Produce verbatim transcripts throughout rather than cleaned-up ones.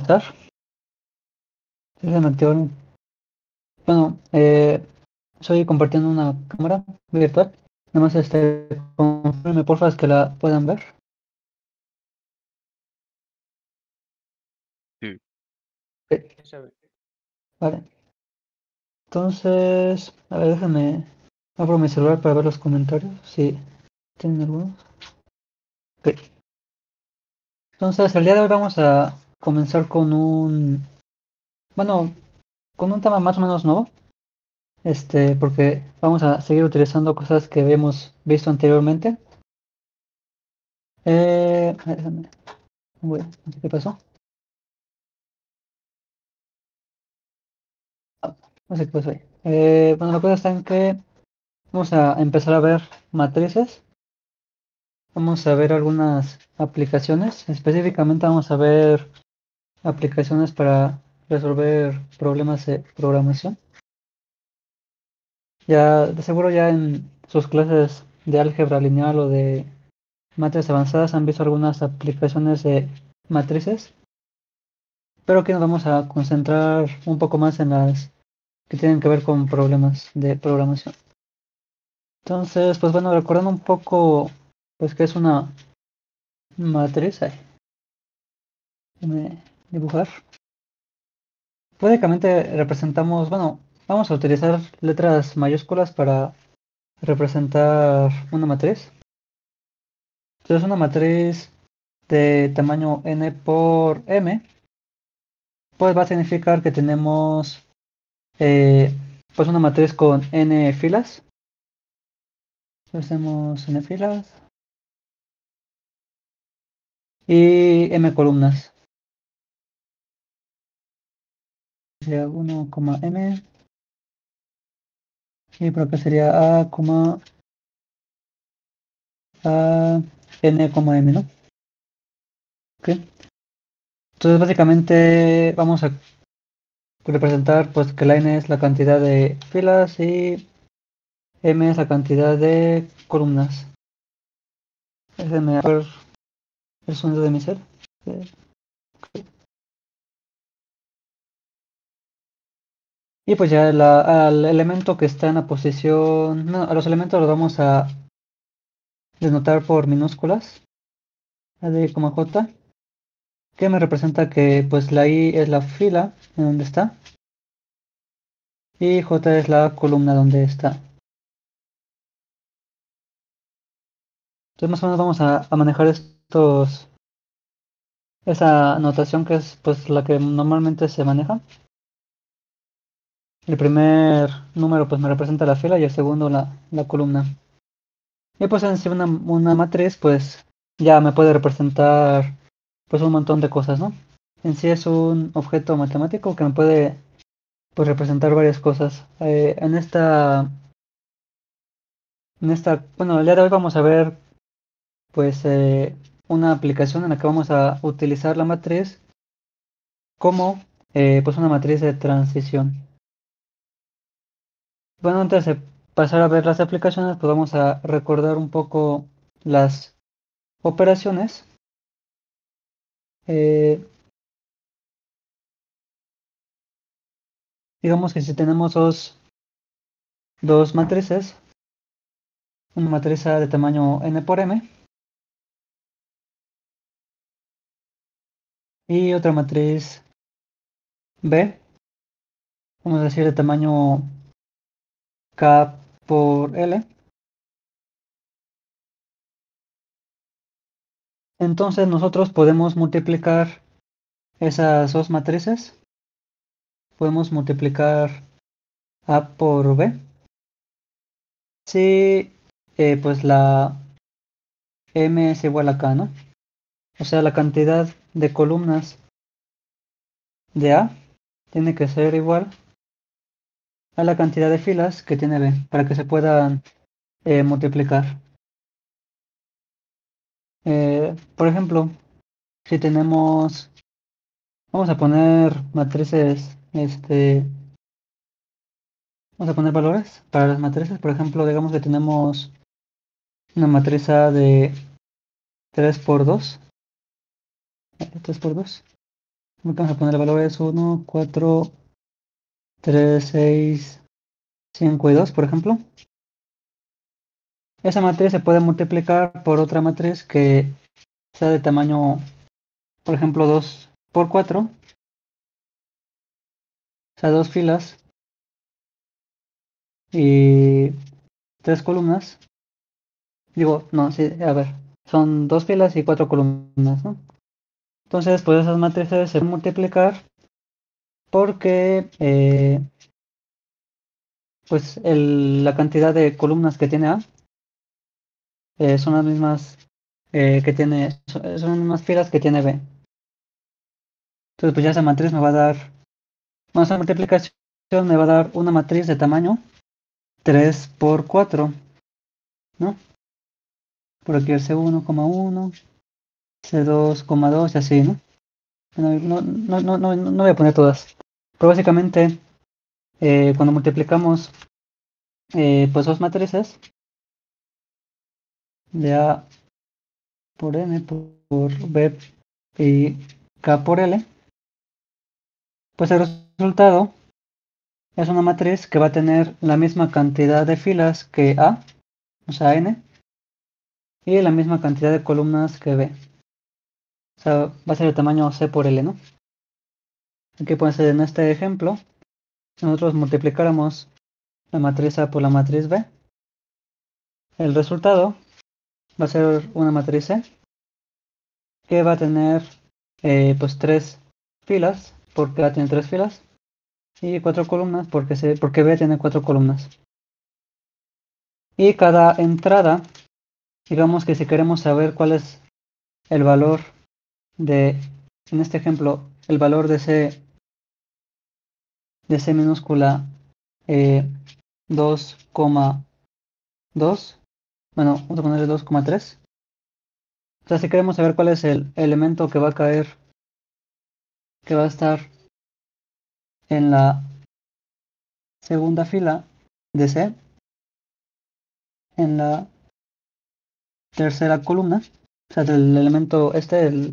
estar? Déjame activar. Bueno, eh, estoy compartiendo una cámara virtual. Nada más este, confirme porfa que la puedan ver. Sí. Eh, Vale. Entonces, a ver, déjame. Abro mi celular para ver los comentarios. Si tienen algunos. Ok. Entonces, el día de hoy vamos a comenzar con un. Bueno, con un tema más o menos nuevo. Este, porque vamos a seguir utilizando cosas que habíamos visto anteriormente. Eh, a ver, déjame. Bueno, no sé qué pasó. Ah, no sé qué pasó ahí. Eh, bueno, la cosa está en que vamos a empezar a ver matrices. Vamos a ver algunas aplicaciones. Específicamente vamos a ver aplicaciones para resolver problemas de programación. Ya, de seguro ya en sus clases de álgebra lineal o de matrices avanzadas han visto algunas aplicaciones de matrices, pero aquí nos vamos a concentrar un poco más en las que tienen que ver con problemas de programación. Entonces, pues bueno, recordando un poco, pues que es una matriz, ay, déjame dibujar. Básicamente representamos, bueno, vamos a utilizar letras mayúsculas para representar una matriz. Entonces una matriz de tamaño n por m, pues va a significar que tenemos eh, pues una matriz con n filas. Entonces tenemos n filas y m columnas. Sería uno, m y por acá sería a, a n, m, ¿no? Ok. Entonces básicamente vamos a representar pues que la n es la cantidad de filas y m es la cantidad de columnas. Déjenme ver el sonido de mi ser. Y pues ya la- al elemento que está en la posición, no, a los elementos los vamos a denotar por minúsculas, a d, j, que me representa que pues la i es la fila en donde está y j es la columna donde está. Entonces más o menos vamos a, a manejar estos, esa notación que es pues la que normalmente se maneja. El primer número pues me representa la fila y el segundo la, la columna. Y pues en sí una, una matriz pues ya me puede representar pues un montón de cosas, ¿no? En sí es un objeto matemático que me puede pues representar varias cosas. Eh, en esta, en esta, bueno, el día de hoy vamos a ver pues eh, una aplicación en la que vamos a utilizar la matriz como eh, pues una matriz de transición. Bueno, antes de pasar a ver las aplicaciones, pues vamos a recordar un poco las operaciones. Eh, digamos que si tenemos dos, dos matrices, una matriz A de tamaño n por m y otra matriz B, vamos a decir de tamaño K por L. Entonces nosotros podemos multiplicar esas dos matrices. Podemos multiplicar A por B. Si eh, pues la M es igual a K, ¿no? O sea, la cantidad de columnas de A tiene que ser igual a la cantidad de filas que tiene B para que se puedan eh, multiplicar. Eh, por ejemplo, si tenemos, vamos a poner matrices, este, vamos a poner valores para las matrices. Por ejemplo, digamos que tenemos una matriz A de tres por dos, tres por dos. Vamos a poner el valor es uno, cuatro, tres, seis, cinco y dos, por ejemplo. Esa matriz se puede multiplicar por otra matriz que sea de tamaño, por ejemplo, dos por cuatro, o sea, dos filas y tres columnas. Digo, no, sí, a ver, son dos filas y cuatro columnas, ¿no? Entonces, pues esas matrices se pueden multiplicar porque eh, pues el- la cantidad de columnas que tiene A eh, son las mismas eh, que tiene, son son las mismas filas que tiene B. Entonces, pues ya esa matriz me va a dar, bueno, esa multiplicación me va a dar una matriz de tamaño tres por cuatro, ¿no? Por aquí el C uno, uno, C dos, dos y así, ¿no? No, no, no, no, no, no voy a poner todas. Pero básicamente, eh, cuando multiplicamos eh, pues dos matrices de A por N por B y K por L, pues el resultado es una matriz que va a tener la misma cantidad de filas que A, o sea N, y la misma cantidad de columnas que B. O sea, va a ser el tamaño C por L, ¿no? Aquí puede ser en este ejemplo, si nosotros multiplicáramos la matriz A por la matriz B, el resultado va a ser una matriz C que va a tener eh, pues tres filas, porque A tiene tres filas, y cuatro columnas, porque, se, porque B tiene cuatro columnas. Y cada entrada, digamos que si queremos saber cuál es el valor de, en este ejemplo, el valor de C, de C minúscula eh, dos coma dos, bueno, vamos a ponerle dos coma tres. O sea, si queremos saber cuál es el elemento que va a caer, que va a estar en la segunda fila de C, en la tercera columna, o sea, del elemento este, el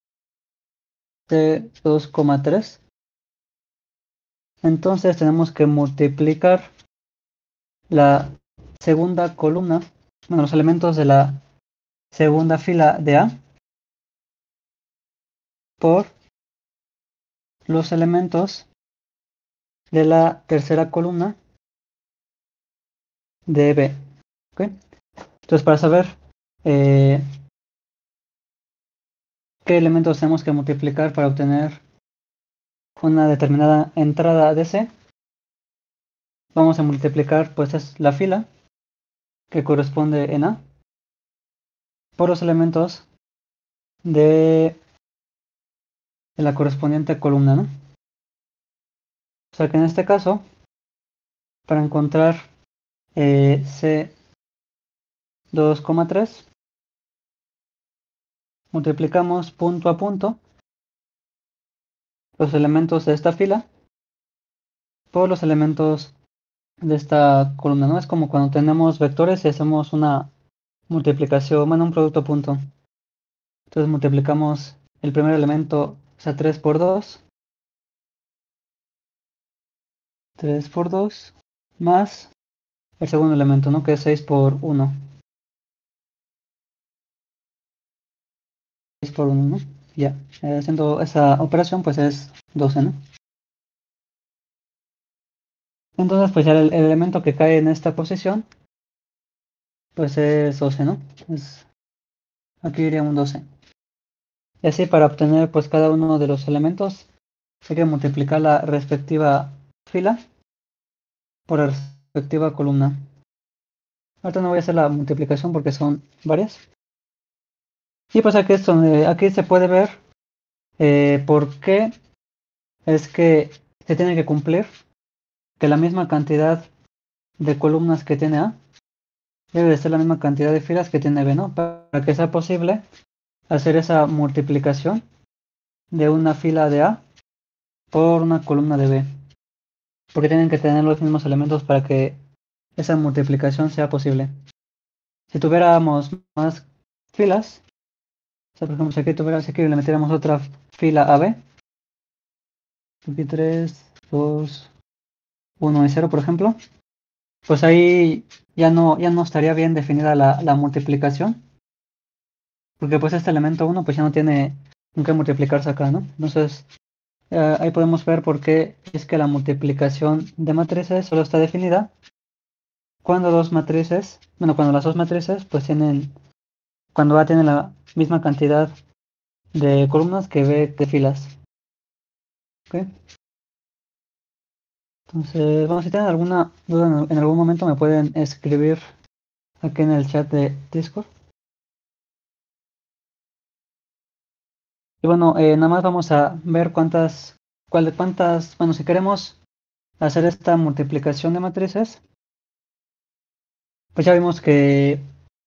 C dos coma tres, entonces tenemos que multiplicar la segunda columna, bueno, los elementos de la segunda fila de A por los elementos de la tercera columna de B. ¿Okay? Entonces, para saber eh, qué elementos tenemos que multiplicar para obtener una determinada entrada de C, vamos a multiplicar pues es la fila que corresponde en A por los elementos de, de la correspondiente columna, ¿no? O sea que en este caso, para encontrar eh, C dos coma tres, multiplicamos punto a punto los elementos de esta fila por los elementos de esta columna, ¿no? Es como cuando tenemos vectores y hacemos una multiplicación, bueno, un producto punto. Entonces multiplicamos el primer elemento, o sea, tres por dos, tres por dos, más el segundo elemento, ¿no? Que es seis por uno. seis por uno, ¿no? Ya, eh, haciendo esa operación, pues es doce, ¿no? Entonces, pues ya el, el elemento que cae en esta posición, pues es doce, ¿no? Es, aquí iría un doce. Y así para obtener pues cada uno de los elementos hay que multiplicar la respectiva fila por la respectiva columna. Ahorita no voy a hacer la multiplicación porque son varias. Y pues aquí es donde aquí se puede ver eh, por qué es que se tiene que cumplir que la misma cantidad de columnas que tiene A debe de ser la misma cantidad de filas que tiene B, ¿no? Para que sea posible hacer esa multiplicación de una fila de A por una columna de B. Porque tienen que tener los mismos elementos para que esa multiplicación sea posible. Si tuviéramos más filas, o sea, por ejemplo, si aquí, tuviera, si aquí le metiéramos otra fila A B, aquí tres, dos, uno y cero, por ejemplo, pues ahí ya no, ya no estaría bien definida la, la multiplicación, porque pues este elemento uno pues ya no tiene con qué multiplicarse acá, ¿no? Entonces eh, ahí podemos ver por qué es que la multiplicación de matrices solo está definida cuando dos matrices, bueno, cuando las dos matrices pues tienen, cuando A tiene la misma cantidad de columnas que B de filas. ¿Ok? Entonces, bueno, si tienen alguna duda en, en algún momento me pueden escribir aquí en el chat de Discord. Y bueno, eh, nada más vamos a ver cuántas, cuál, cuántas, bueno, si queremos hacer esta multiplicación de matrices, pues ya vimos que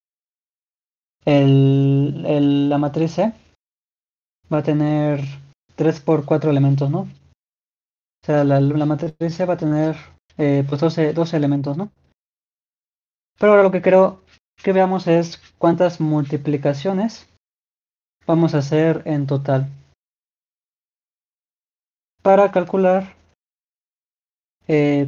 el, el- la matriz C va a tener tres por cuatro elementos, ¿no? O sea, la, la matriz C va a tener eh, pues doce, doce elementos, ¿no? Pero ahora lo que quiero que veamos es cuántas multiplicaciones vamos a hacer en total. Para calcular eh,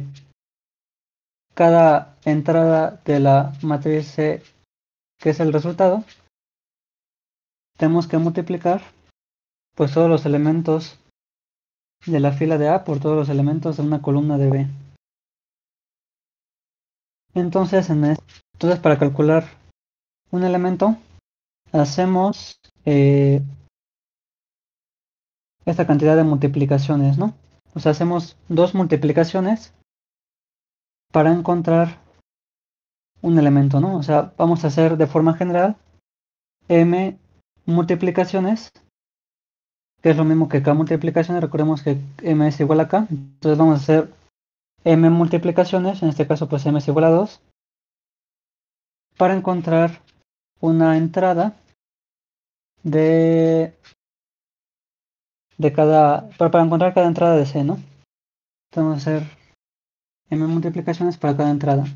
cada entrada de la matriz C, que es el resultado, tenemos que multiplicar pues todos los elementos de la fila de A por todos los elementos de una columna de B. Entonces, en este, entonces para calcular un elemento, hacemos eh, esta cantidad de multiplicaciones, ¿no? O sea, hacemos dos multiplicaciones para encontrar un elemento, ¿no? O sea, vamos a hacer de forma general m multiplicaciones, que es lo mismo que k multiplicaciones. Recordemos que m es igual a k, entonces vamos a hacer m multiplicaciones, en este caso pues m es igual a dos, para encontrar una entrada de, de cada, para, para encontrar cada entrada de C, ¿no? Entonces vamos a hacer m multiplicaciones para cada entrada.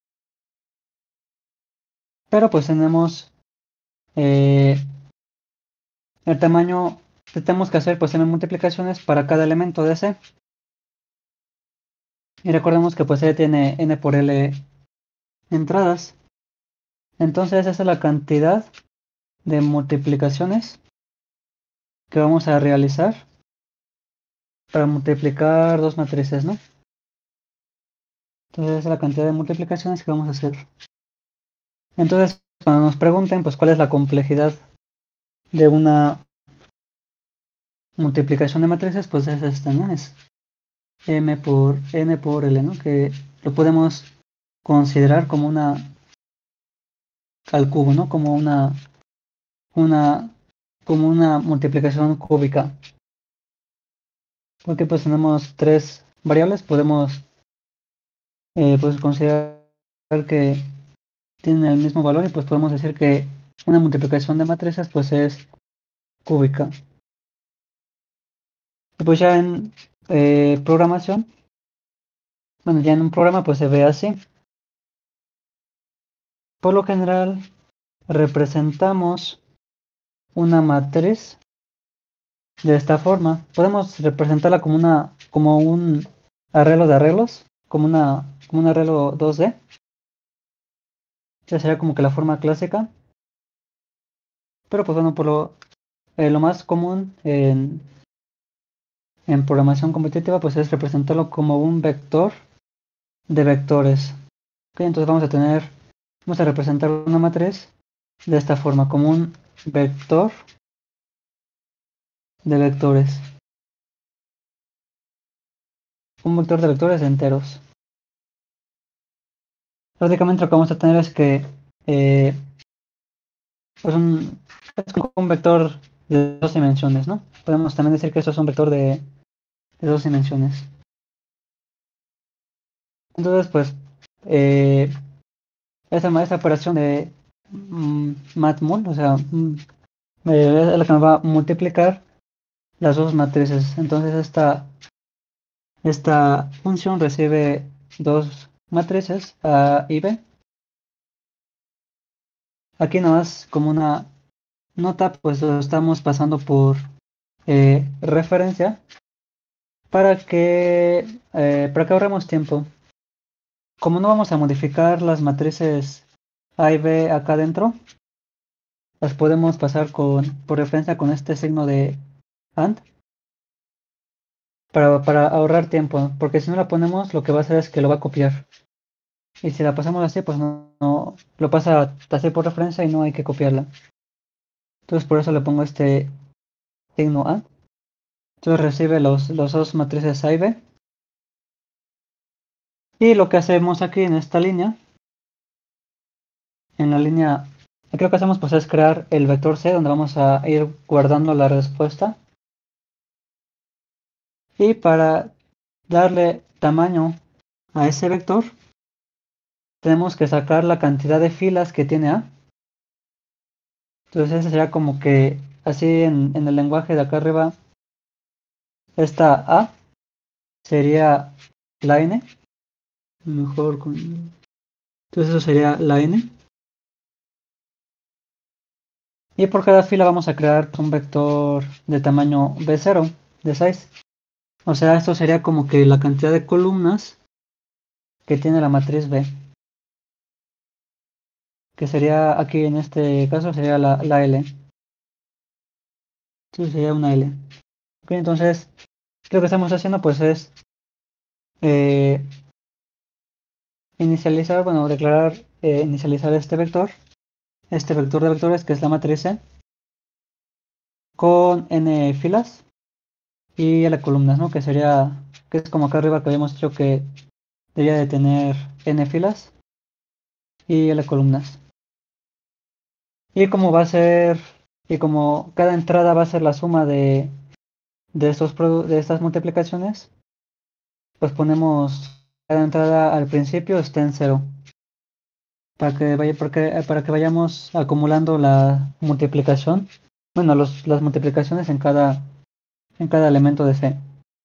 Pero pues tenemos eh, el tamaño, tenemos que hacer pues m multiplicaciones para cada elemento de C. Y recordemos que pues C tiene n por l entradas. Entonces esa es la cantidad de multiplicaciones que vamos a realizar para multiplicar dos matrices, ¿no? Entonces esa es la cantidad de multiplicaciones que vamos a hacer. Entonces, cuando nos pregunten pues cuál es la complejidad de una multiplicación de matrices, pues es esta, ¿no? Es m por n por l, ¿no? Que lo podemos considerar como una al cubo, ¿no? Como una una como una multiplicación cúbica. Porque pues tenemos tres variables, podemos eh, pues considerar que tienen el mismo valor y pues podemos decir que una multiplicación de matrices pues es cúbica. Y pues ya en eh, programación, bueno, ya en un programa pues se ve así. Por lo general representamos una matriz de esta forma. Podemos representarla como una como un arreglo de arreglos, como una como un arreglo dos D. Esa sería como que la forma clásica. Pero pues bueno, por lo, eh, lo más común en, en programación competitiva pues es representarlo como un vector de vectores. ¿Ok? Entonces vamos a tener, vamos a representar una matriz de esta forma, como un vector de vectores. Un vector de vectores enteros. Prácticamente lo que vamos a tener es que eh, pues un, es como un vector de dos dimensiones, ¿no? Podemos también decir que esto es un vector de, de dos dimensiones. Entonces, pues, eh, esta, esta operación de mm, matmul, o sea, mm, eh, es la que nos va a multiplicar las dos matrices. Entonces, esta, esta función recibe dos matrices, A y B. Aquí nada más como una nota, pues lo estamos pasando por eh, referencia. para que, eh, para que ahorremos tiempo. Como no vamos a modificar las matrices A y B acá adentro, las podemos pasar con, por referencia con este signo de AND para, para ahorrar tiempo, porque si no la ponemos lo que va a hacer es que lo va a copiar. Y si la pasamos así, pues no, no lo pasa así por referencia y no hay que copiarla. Entonces por eso le pongo este signo AND. Entonces recibe los, los dos matrices A y B. Y lo que hacemos aquí en esta línea, en la línea, aquí lo que hacemos pues es crear el vector C donde vamos a ir guardando la respuesta. Y para darle tamaño a ese vector, tenemos que sacar la cantidad de filas que tiene A. Entonces ese sería como que así en, en el lenguaje de acá arriba, esta A sería la N. Mejor con... Entonces eso sería la N. Y por cada fila vamos a crear un vector de tamaño B cero, de seis. O sea, esto sería como que la cantidad de columnas que tiene la matriz B. Que sería, aquí en este caso, sería la, la L. Entonces sería una L. Ok, entonces, lo que estamos haciendo pues es eh, inicializar, bueno, declarar, eh, inicializar este vector, este vector de vectores que es la matriz C, con n filas y la columnas, ¿no? Que sería, que es como acá arriba que habíamos dicho que debería de tener n filas y l columnas. Y como va a ser, y como cada entrada va a ser la suma de, de, estos de estas multiplicaciones, pues ponemos cada entrada al principio está en cero. Para que, vaya, porque, para que vayamos acumulando la multiplicación, bueno, los, las multiplicaciones en cada, en cada elemento de C.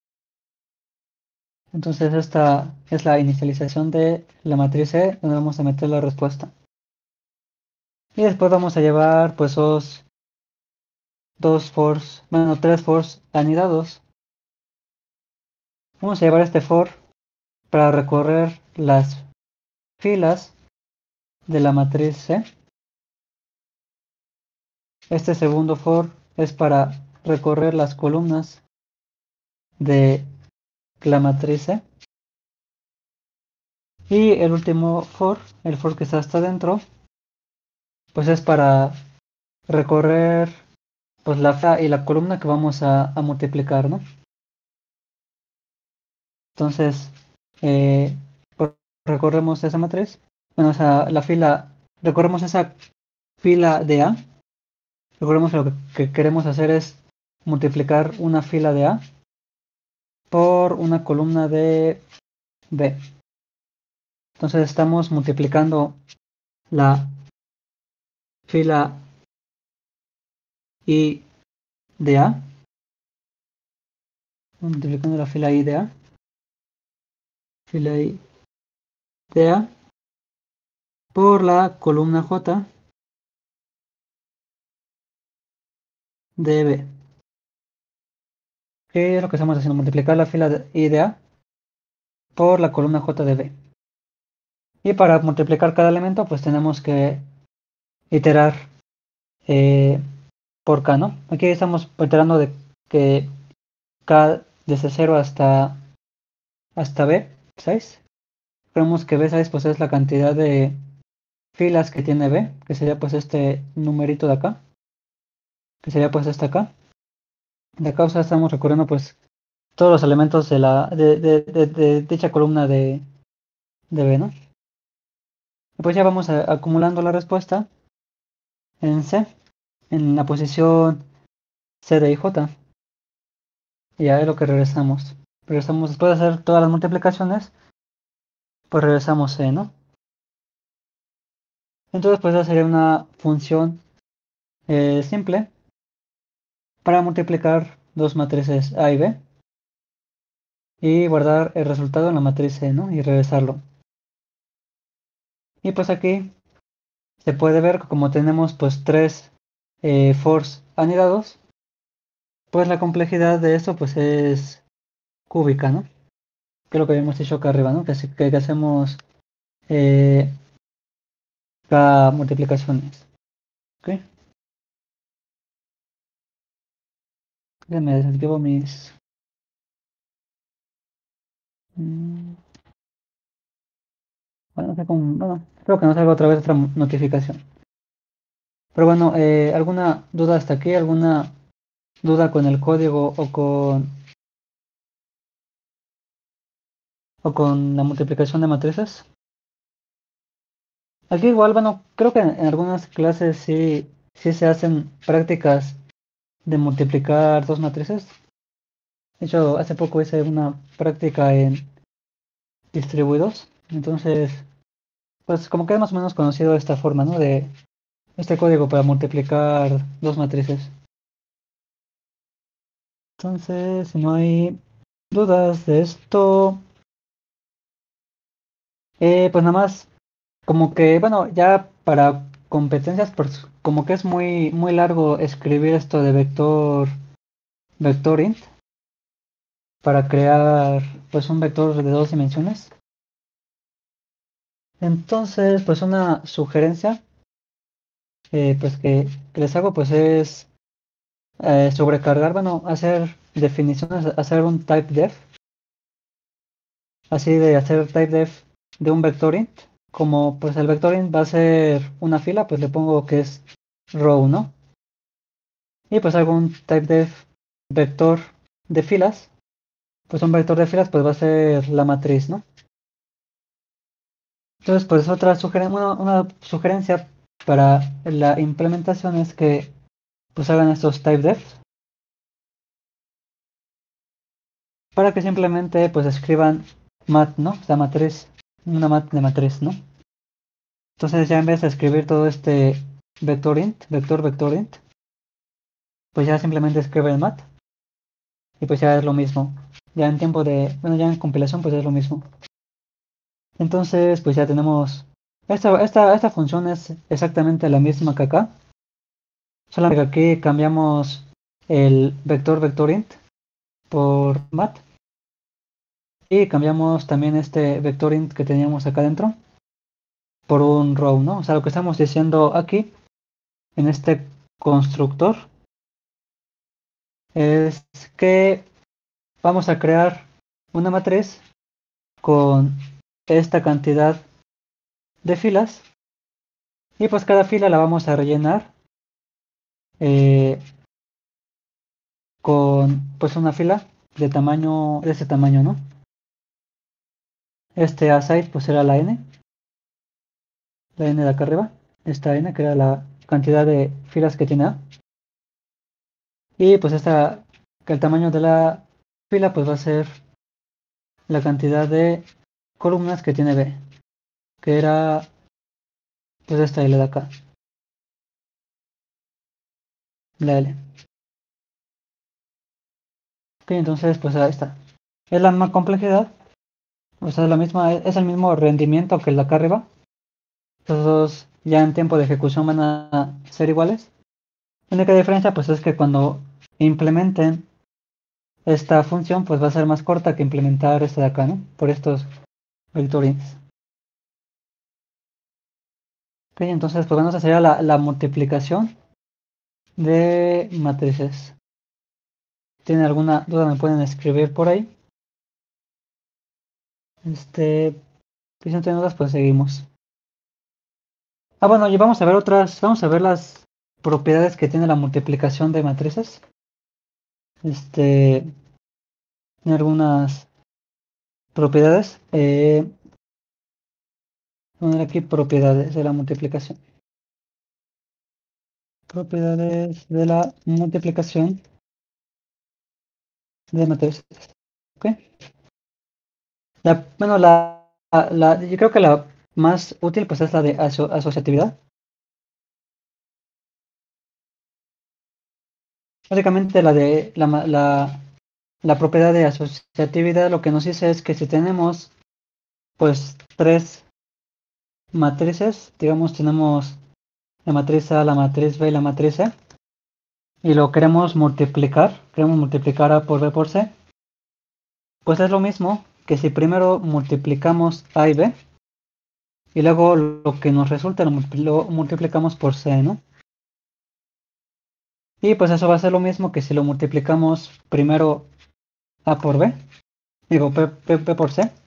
Entonces esta es la inicialización de la matriz C, donde vamos a meter la respuesta. Y después vamos a llevar pues dos, dos fors, bueno, tres fors anidados. Vamos a llevar este for para recorrer las filas de la matriz C. Este segundo for es para recorrer las columnas de la matriz C. Y el último for, el for que está hasta adentro, pues es para recorrer pues la fila y la columna que vamos a, a multiplicar, ¿no? Entonces, eh, recorremos esa matriz, bueno, o sea, la fila, recorremos esa fila de A. Recordemos que lo que, que queremos hacer es multiplicar una fila de A por una columna de B. Entonces estamos multiplicando la fila I de A, multiplicando la fila I de A, fila I de A por la columna J de B. ¿Qué es lo que estamos haciendo? Multiplicar la fila de I de A por la columna J de B. Y para multiplicar cada elemento, pues tenemos que iterar eh, por K, ¿no? Aquí estamos iterando de que K desde cero hasta, hasta B, seis. Vemos que B seis pues es la cantidad de filas que tiene B, que sería pues este numerito de acá, que sería pues este acá. De acá o sea, estamos recorriendo pues todos los elementos de la de, de, de, de dicha columna de, de B, ¿no? Y pues ya vamos a, acumulando la respuesta en C, en la posición C, D y J. Y ya es lo que regresamos. Regresamos después de hacer todas las multiplicaciones, pues regresamos C, ¿no? Entonces pues esa sería una función eh, simple para multiplicar dos matrices A y B y guardar el resultado en la matriz C, ¿no? Y regresarlo. Y pues aquí se puede ver que como tenemos pues tres eh, fors anidados, pues la complejidad de esto pues es cúbica, ¿no? Que es lo que habíamos dicho acá arriba, ¿no? Que, se- que- que hacemos eh, K multiplicaciones. ¿Ok? Déjenme desactivo mis... mm, bueno, no sé cómo- bueno, creo que no salga otra vez otra notificación. Pero bueno, eh, ¿alguna duda hasta aquí? ¿Alguna duda con el código o con, o con la multiplicación de matrices? Aquí igual, bueno, creo que en algunas clases sí, sí se hacen prácticas de multiplicar dos matrices. De hecho, hace poco hice una práctica en distribuidos. Entonces, pues como que es más o menos conocido esta forma, ¿no? De este código para multiplicar dos matrices. Entonces, si no hay dudas de esto, eh, pues nada más, como que, bueno, ya para competencias, pues como que es muy, muy largo escribir esto de vector, vector int para crear pues un vector de dos dimensiones. Entonces, pues una sugerencia eh, pues que, que les hago pues es eh, sobrecargar, bueno, hacer definiciones, hacer un type def, así de hacer type def de un vector int. Como pues el vector int va a ser una fila, pues le pongo que es row, ¿no? Y pues hago un type def vector de filas, pues un vector de filas pues va a ser la matriz, ¿no? Entonces, pues otra sugerencia, una, una sugerencia para la implementación es que pues hagan estos type defs para que simplemente pues escriban mat, ¿no? O sea, matriz, una mat de matriz, ¿no? Entonces ya en vez de escribir todo este vector int, vector vector int, pues ya simplemente escriben mat y pues ya es lo mismo. Ya en tiempo de, bueno, ya en compilación pues es lo mismo. Entonces, pues ya tenemos esta, esta, esta función es exactamente la misma que acá. Solamente que aquí cambiamos el vector vector int por mat y cambiamos también este vector int que teníamos acá dentro por un row, ¿no? O sea, lo que estamos diciendo aquí en este constructor es que vamos a crear una matriz con esta cantidad de filas y pues cada fila la vamos a rellenar eh, con pues una fila de tamaño de ese tamaño, ¿no? Este aside pues era la n, la n de acá arriba, esta n que era la cantidad de filas que tiene A, y pues esta que el tamaño de la fila pues va a ser la cantidad de columnas que tiene B, que era pues esta L de acá, la L. Ok, entonces pues ahí está. Es la misma complejidad, o sea, es la misma, es el mismo rendimiento que el de acá arriba. Los dos ya en tiempo de ejecución van a ser iguales. La única diferencia pues es que cuando implementen esta función pues va a ser más corta que implementar esta de acá, ¿no? Por estos vectorines. Ok, entonces pues bueno, esa sería la, la multiplicación de matrices. ¿Tienen alguna duda? Me pueden escribir por ahí. Este, si no tienen dudas, pues seguimos. Ah, bueno, y vamos a ver otras, vamos a ver las propiedades que tiene la multiplicación de matrices. Este, tiene algunas propiedades. Eh, Poner aquí propiedades de la multiplicación. Propiedades de la multiplicación de matrices. ¿Ok? La, bueno, la, la, yo creo que la más útil pues es la de aso asociatividad. Básicamente la de la, la, la propiedad de asociatividad lo que nos dice es que si tenemos pues tres matrices, digamos tenemos la matriz A, la matriz B y la matriz C, y lo queremos multiplicar, queremos multiplicar A por B por C, pues es lo mismo que si primero multiplicamos A y B y luego lo que nos resulta lo, lo multiplicamos por C, ¿no? Y pues eso va a ser lo mismo que si lo multiplicamos primero A por B, digo P, P, P por C,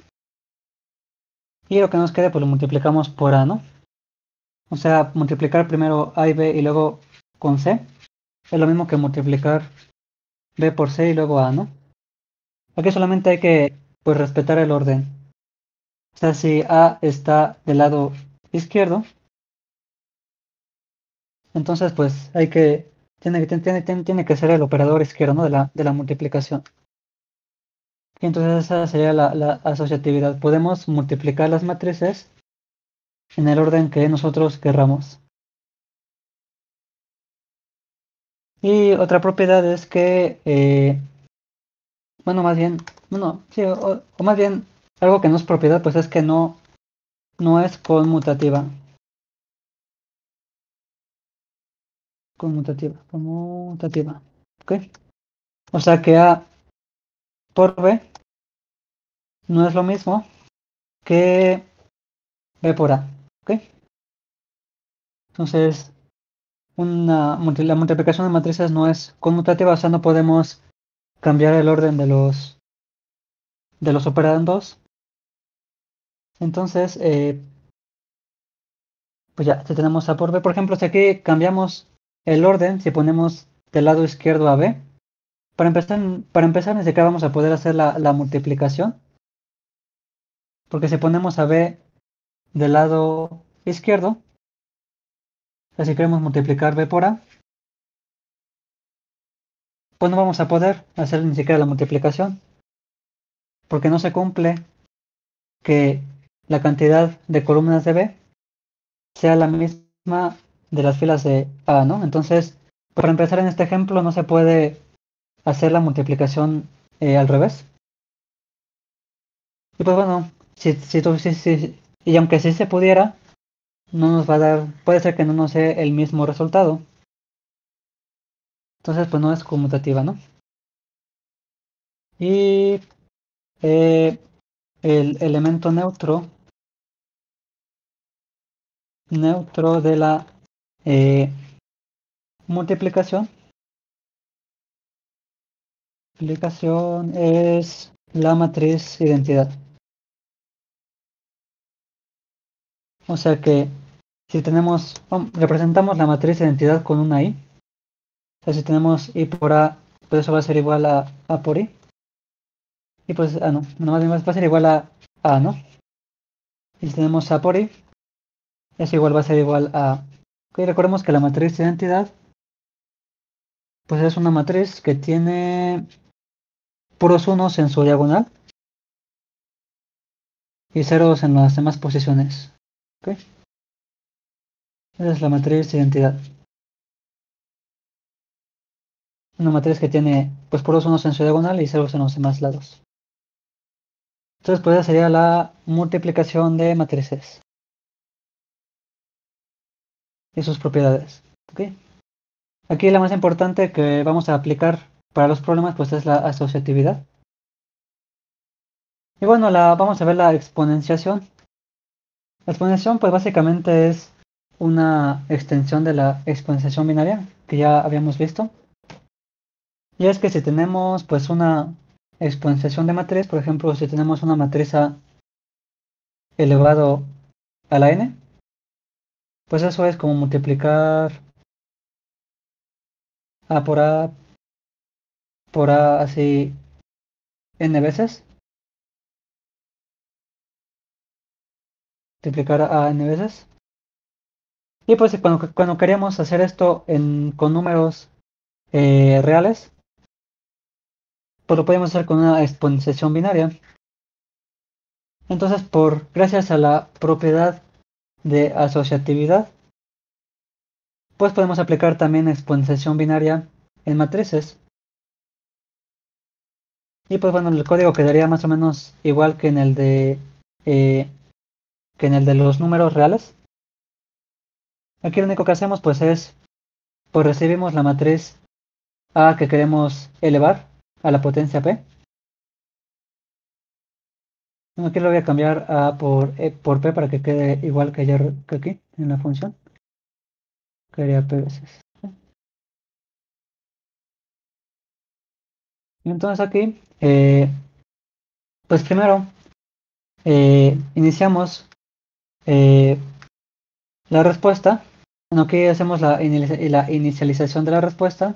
y lo que nos quede pues lo multiplicamos por A, ¿no? O sea, multiplicar primero A y B y luego con C es lo mismo que multiplicar B por C y luego A, ¿no? Aquí solamente hay que pues respetar el orden. O sea, si A está del lado izquierdo, entonces pues hay que, tiene, tiene, tiene, tiene que ser el operador izquierdo, ¿no? De la, de la multiplicación. Y entonces esa sería la, la asociatividad. Podemos multiplicar las matrices en el orden que nosotros querramos. Y otra propiedad es que, eh, bueno, más bien, bueno, sí, o, o más bien, algo que no es propiedad, pues es que no, no es conmutativa. Conmutativa, conmutativa. ¿Ok? O sea que A por B no es lo mismo que B por A. ¿Ok? Entonces, una, la multiplicación de matrices no es conmutativa, o sea, no podemos cambiar el orden de los, de los operandos. Entonces, eh, pues ya, si tenemos A por B, por ejemplo, si aquí cambiamos el orden, si ponemos del lado izquierdo a B, para empezar, para empezar ni siquiera vamos a poder hacer la, la multiplicación, porque si ponemos a B del lado izquierdo, o sea, si queremos multiplicar B por A, pues no vamos a poder hacer ni siquiera la multiplicación, porque no se cumple que la cantidad de columnas de B sea la misma de las filas de A, ¿no? Entonces, para empezar en este ejemplo, no se puede hacer la multiplicación eh, al revés. Y pues bueno, si, si, si, si, y aunque sí se pudiera, no nos va a dar, puede ser que no nos dé el mismo resultado. Entonces, pues no es conmutativa, ¿no? Y eh, el elemento neutro, neutro de la eh, multiplicación, multiplicación es la matriz identidad. O sea que si tenemos, oh, representamos la matriz identidad con una i, o sea, si tenemos i por a, pues eso va a ser igual a a por i. Y pues, ah, no, no, más bien va a ser igual a a, ¿no? Y si tenemos a por i, es igual, va a ser igual a... Ok, recordemos que la matriz de identidad, pues es una matriz que tiene puros unos en su diagonal y ceros en las demás posiciones. ¿Ok? Esa es la matriz de identidad. Una matriz que tiene pues puros unos en su diagonal y ceros en los demás lados. Entonces, pues esa sería la multiplicación de matrices y sus propiedades. ¿Ok? Aquí la más importante que vamos a aplicar para los problemas pues es la asociatividad. Y bueno, la, vamos a ver la exponenciación. La exponenciación pues básicamente es una extensión de la exponenciación binaria que ya habíamos visto. Y es que si tenemos pues una exponenciación de matriz, por ejemplo, si tenemos una matriz A elevado a la n, pues eso es como multiplicar A por A por A así n veces, multiplicar A n veces. Y pues cuando, cuando queríamos hacer esto en, con números eh, reales, pues lo podemos hacer con una exponenciación binaria. Entonces, por gracias a la propiedad de asociatividad, pues podemos aplicar también exponenciación binaria en matrices. Y pues bueno, el código quedaría más o menos igual que en el de eh, que en el de los números reales. Aquí lo único que hacemos pues es, pues recibimos la matriz A que queremos elevar a la potencia P. Aquí lo voy a cambiar a por, E por P para que quede igual que ayer que aquí en la función. Quería P veces. Y entonces aquí, eh, pues primero eh, iniciamos eh, la respuesta. Bueno, aquí hacemos la, la inicialización de la respuesta.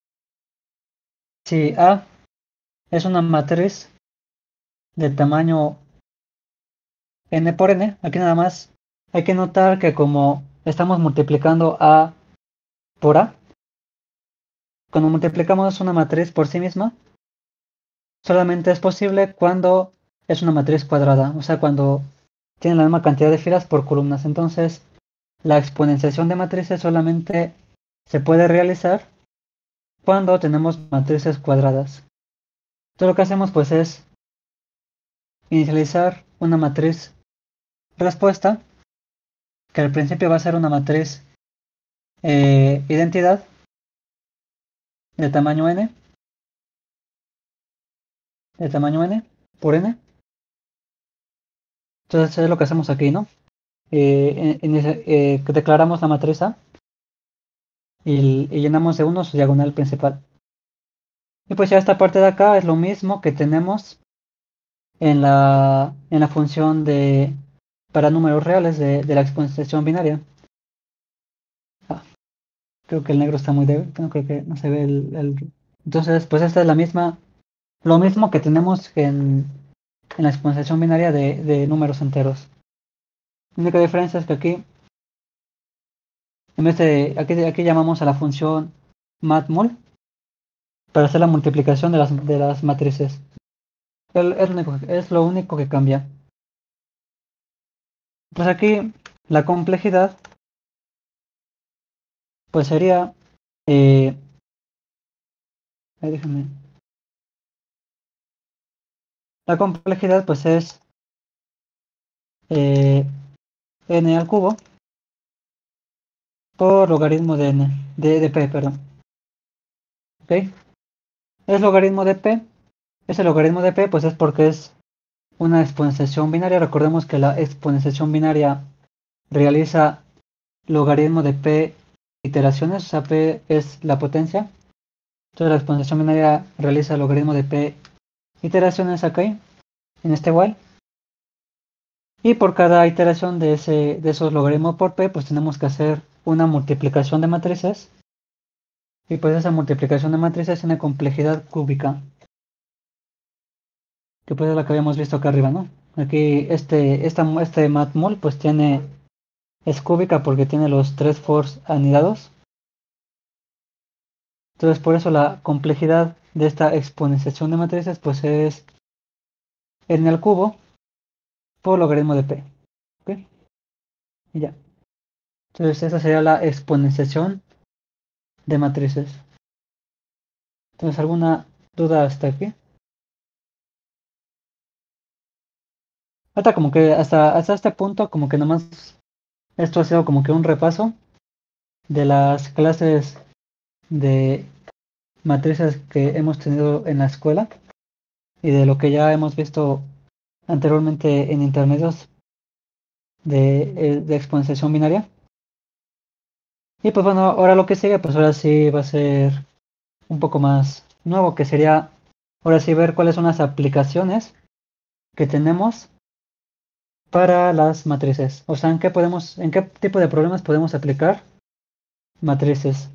Si A es una matriz de tamaño n por n, aquí nada más hay que notar que como estamos multiplicando A por A, cuando multiplicamos una matriz por sí misma, solamente es posible cuando es una matriz cuadrada, o sea, cuando tiene la misma cantidad de filas por columnas. Entonces, la exponenciación de matrices solamente se puede realizar cuando tenemos matrices cuadradas. Entonces, lo que hacemos pues es inicializar una matriz respuesta, que al principio va a ser una matriz eh, identidad de tamaño n, de tamaño n por n. Entonces es lo que hacemos aquí, ¿no? Eh, en, en ese, eh, declaramos la matriz A y, y llenamos de uno su diagonal principal. Y pues ya esta parte de acá es lo mismo que tenemos en la, en la función de para números reales de, de la exponenciación binaria. Ah, creo que el negro está muy débil, no creo que no se ve el, el... Entonces, pues esta es la misma, lo mismo que tenemos en, en la exponenciación binaria de, de números enteros. La única diferencia es que aquí, en vez de, aquí, aquí llamamos a la función matmul para hacer la multiplicación de las, de las matrices. Es, es, lo único, es lo único que cambia. Pues aquí la complejidad pues sería, eh, déjame, la complejidad pues es eh, n al cubo por logaritmo de n, de, de p, perdón. ¿Ok? Es logaritmo de p. Ese logaritmo de p pues es porque es una exponenciación binaria. Recordemos que la exponenciación binaria realiza logaritmo de p iteraciones, o sea, p es la potencia. Entonces la exponenciación binaria realiza logaritmo de p iteraciones acá, en este while. Y por cada iteración de, ese, de esos logaritmos por p, pues tenemos que hacer una multiplicación de matrices. Y pues esa multiplicación de matrices tiene complejidad cúbica, que pues es la que habíamos visto acá arriba, ¿no? Aquí este, esta, este matmul pues tiene, es cúbica porque tiene los tres fors anidados. Entonces por eso la complejidad de esta exponenciación de matrices pues es n al cubo por logaritmo de p. ¿Ok? Y ya. Entonces esa sería la exponenciación de matrices. Entonces, ¿alguna duda hasta aquí? Hasta como que hasta, hasta este punto, como que nomás esto ha sido como que un repaso de las clases de matrices que hemos tenido en la escuela y de lo que ya hemos visto anteriormente en intermedios de, eh, de exponenciación binaria. Y pues bueno, ahora lo que sigue, pues ahora sí va a ser un poco más nuevo, que sería ahora sí ver cuáles son las aplicaciones que tenemos para las matrices. O sea, en qué podemos, en qué tipo de problemas podemos aplicar matrices.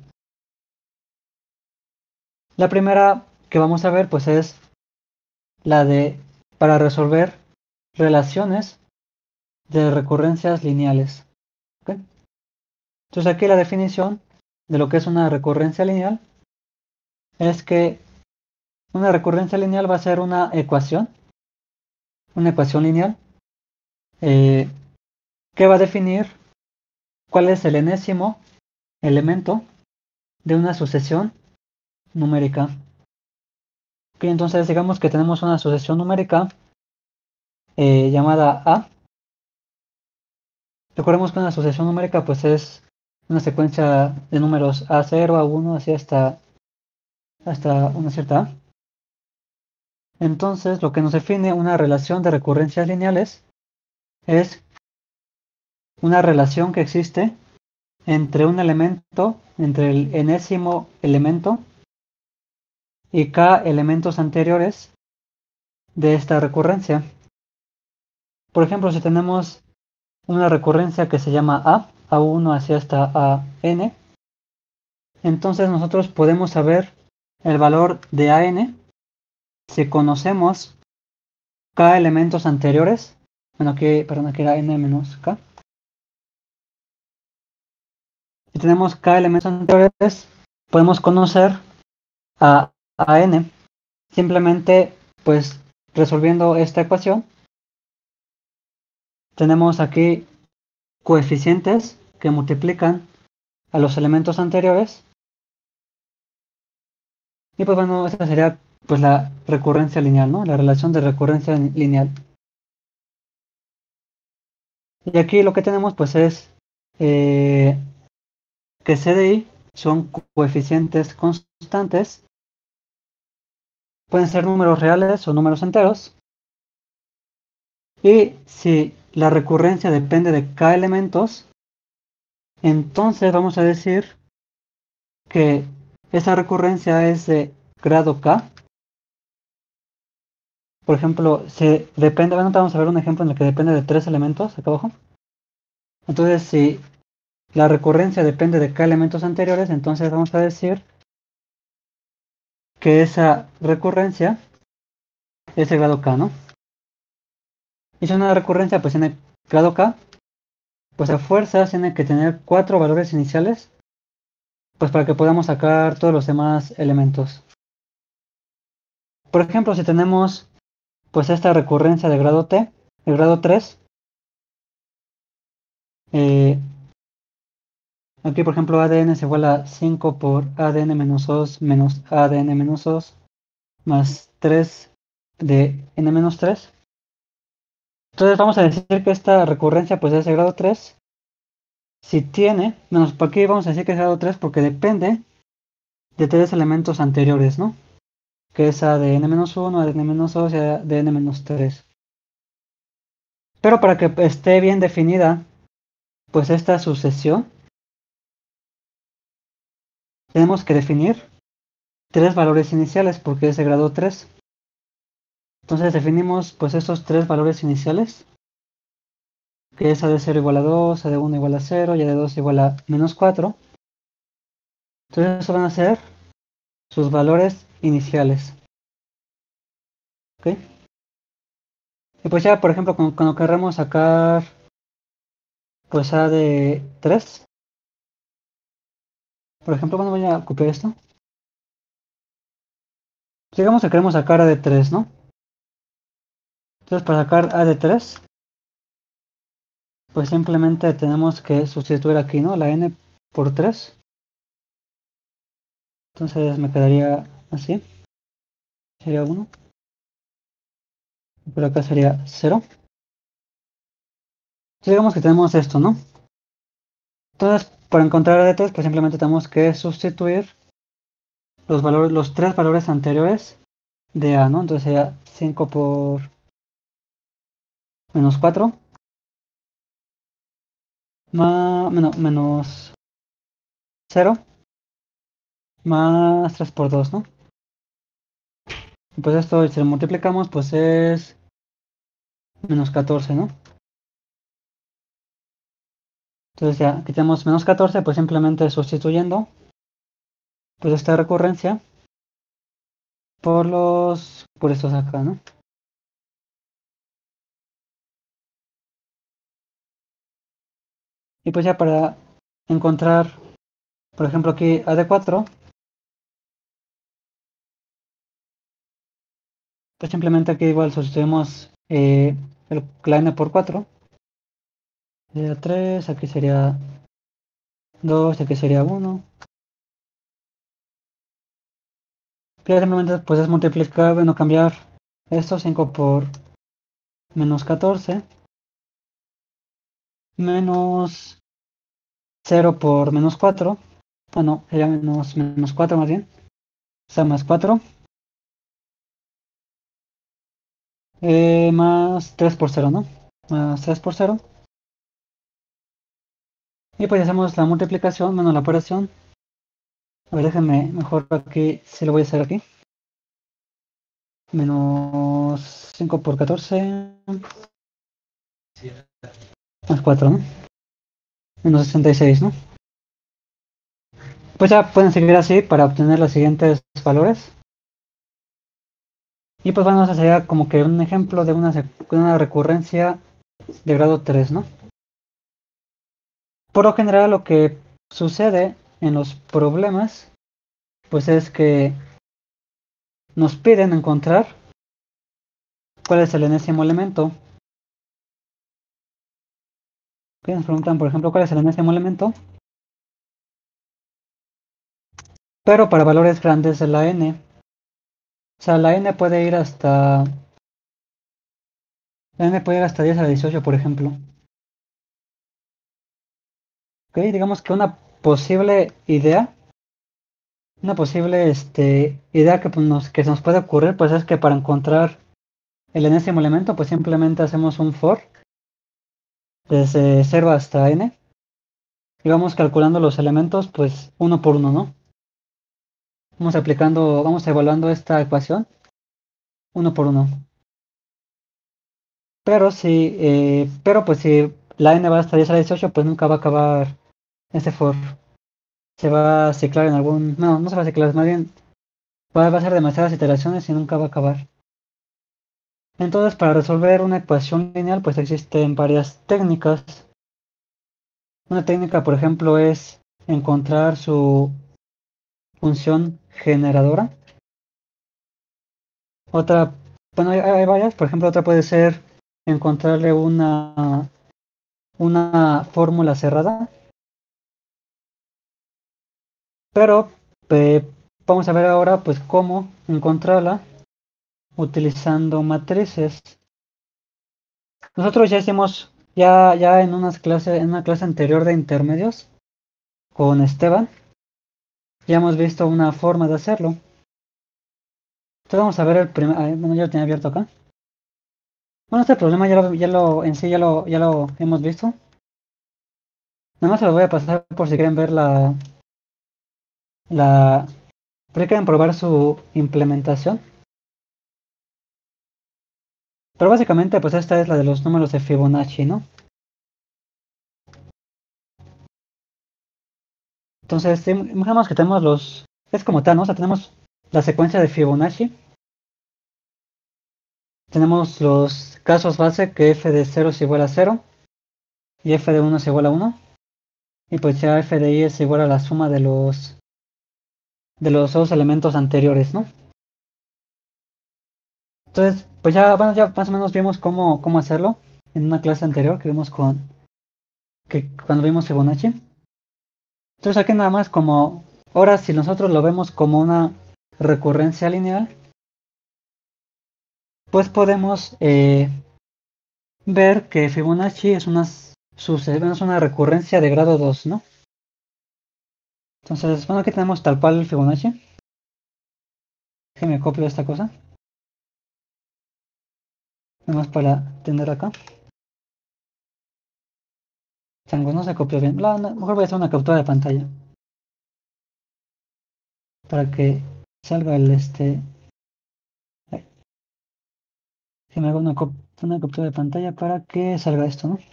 La primera que vamos a ver pues es la de para resolver relaciones de recurrencias lineales. ¿Ok? Entonces aquí la definición de lo que es una recurrencia lineal es que una recurrencia lineal va a ser una ecuación, una ecuación lineal, eh, que va a definir cuál es el enésimo elemento de una sucesión numérica. Ok, entonces digamos que tenemos una sucesión numérica eh, llamada A. Recordemos que una sucesión numérica pues es una secuencia de números a cero, a uno, así hasta, hasta una cierta A. Entonces, lo que nos define una relación de recurrencias lineales es una relación que existe entre un elemento, entre el enésimo elemento y k elementos anteriores de esta recurrencia. Por ejemplo, si tenemos una recurrencia que se llama A, A uno hacia hasta A n, entonces nosotros podemos saber el valor de A n si conocemos k elementos anteriores. Bueno, aquí, perdón, aquí era n menos k. Si tenemos k elementos anteriores, podemos conocer a, a n. Simplemente, pues, resolviendo esta ecuación, tenemos aquí coeficientes que multiplican a los elementos anteriores. Y pues bueno, esta sería pues la recurrencia lineal, ¿no? La relación de recurrencia lineal. Y aquí lo que tenemos pues es eh, que C de I son coeficientes constantes. Pueden ser números reales o números enteros. Y si la recurrencia depende de k elementos, entonces vamos a decir que esa recurrencia es de grado k. Por ejemplo, si depende, bueno, vamos a ver un ejemplo en el que depende de tres elementos, acá abajo. Entonces, si la recurrencia depende de k elementos anteriores, entonces vamos a decir que esa recurrencia es de grado k, ¿no? Y si una recurrencia pues tiene grado k, pues a fuerzas tiene que tener cuatro valores iniciales, pues para que podamos sacar todos los demás elementos. Por ejemplo, si tenemos pues esta recurrencia de grado t, de grado tres, eh, aquí por ejemplo A D N es igual a cinco por A D N menos dos menos A D N menos dos más tres de n menos tres. Entonces vamos a decir que esta recurrencia pues es de grado tres. Si tiene, menos por aquí vamos a decir que es grado tres porque depende de tres elementos anteriores, ¿no? Que es A D N menos uno, A D N menos dos y A D N menos tres. Pero para que esté bien definida pues esta sucesión, tenemos que definir tres valores iniciales porque es de grado tres. Entonces definimos pues estos tres valores iniciales, que es A de cero igual a dos, A de uno igual a cero y A de dos igual a menos cuatro. Entonces eso van a ser sus valores iniciales. ¿Ok? Y pues ya, por ejemplo, cuando, cuando querramos sacar pues A de tres, por ejemplo, cuando voy a copiar esto, digamos que queremos sacar A de tres, ¿no? Entonces para sacar A de tres, pues simplemente tenemos que sustituir aquí, ¿no? La n por tres. Entonces me quedaría así. Sería uno. Por acá sería cero. Entonces digamos que tenemos esto, ¿no? Entonces, para encontrar A de tres, pues simplemente tenemos que sustituir los valores, los tres valores anteriores de A, ¿no? Entonces sería cinco por menos cuatro. Más, menos, menos cero. Más tres por dos, ¿no? Y pues esto, si lo multiplicamos, pues es menos catorce, ¿no? Entonces ya, aquí tenemos menos catorce, pues simplemente sustituyendo pues esta recurrencia por los, por estos acá, ¿no? Y pues ya para encontrar, por ejemplo aquí A de cuatro, pues simplemente aquí igual sustituimos eh, el, la n por cuatro. Sería tres, aquí sería dos, aquí sería uno. Ya simplemente pues es multiplicar, bueno, cambiar esto, cinco por menos catorce. Menos cero por menos cuatro. Ah, no, sería menos, menos cuatro más bien. O sea, más cuatro. eh, más tres por cero, ¿no? Más tres por cero. Y pues hacemos la multiplicación menos la operación. A ver, déjenme mejor aquí, si lo voy a hacer aquí. Menos cinco por catorce. Más cuatro, ¿no? Menos sesenta y seis, ¿no? Pues ya pueden seguir así para obtener los siguientes valores. Y pues bueno, ese sería como que un ejemplo de una, una recurrencia de grado tres, ¿no? Por lo general lo que sucede en los problemas, pues es que nos piden encontrar cuál es el enésimo elemento. Que nos preguntan, por ejemplo, cuál es el enésimo elemento. Pero para valores grandes de la n. O sea, la n puede ir hasta... La n puede ir hasta diez a la dieciocho, por ejemplo. Ok, digamos que una posible idea, una posible este, idea que, pues, nos, que se nos puede ocurrir, pues es que para encontrar el enésimo elemento, pues simplemente hacemos un for desde cero hasta n y vamos calculando los elementos, pues uno por uno, ¿no? Vamos aplicando, vamos evaluando esta ecuación uno por uno. Pero si, eh, pero pues si la n va hasta diez a la dieciocho, pues nunca va a acabar ese for. Se va a ciclar en algún, no, no se va a ciclar, más bien va, va a ser demasiadas iteraciones y nunca va a acabar. Entonces, para resolver una ecuación lineal, pues existen varias técnicas. Una técnica, por ejemplo, es encontrar su función generadora. Otra, bueno, hay, hay varias. Por ejemplo, otra puede ser encontrarle una, una fórmula cerrada. Pero eh, vamos a ver ahora, pues, cómo encontrarla utilizando matrices. Nosotros ya hicimos, ya, ya en unas clases, en una clase anterior de intermedios con Esteban, ya hemos visto una forma de hacerlo. Entonces vamos a ver el primer, bueno, ya lo tenía abierto acá. Bueno, este problema ya lo, ya lo, en sí ya lo, ya lo hemos visto. Nada más se lo voy a pasar por si quieren ver la, la, por si quieren probar su implementación. Pero básicamente, pues esta es la de los números de Fibonacci, ¿no? Entonces, imaginemos que tenemos los, es como tal, ¿no? O sea, tenemos la secuencia de Fibonacci. Tenemos los casos base que f de cero es igual a cero y f de uno es igual a uno. Y pues ya f de i es igual a la suma de los de los dos elementos anteriores, ¿no? Entonces, pues ya, bueno, ya más o menos vimos cómo, cómo hacerlo en una clase anterior que vimos con que cuando vimos Fibonacci. Entonces aquí nada más como ahora si nosotros lo vemos como una recurrencia lineal, pues podemos eh, ver que Fibonacci es una, es una recurrencia de grado dos, ¿no? Entonces, bueno, aquí tenemos tal cual el Fibonacci. Que me copio esta cosa. Nada más para tener acá. Chango, no se copió bien. La, no, mejor voy a hacer una captura de pantalla. Para que salga el este. Si me hago una, una captura de pantalla para que salga esto, ¿no?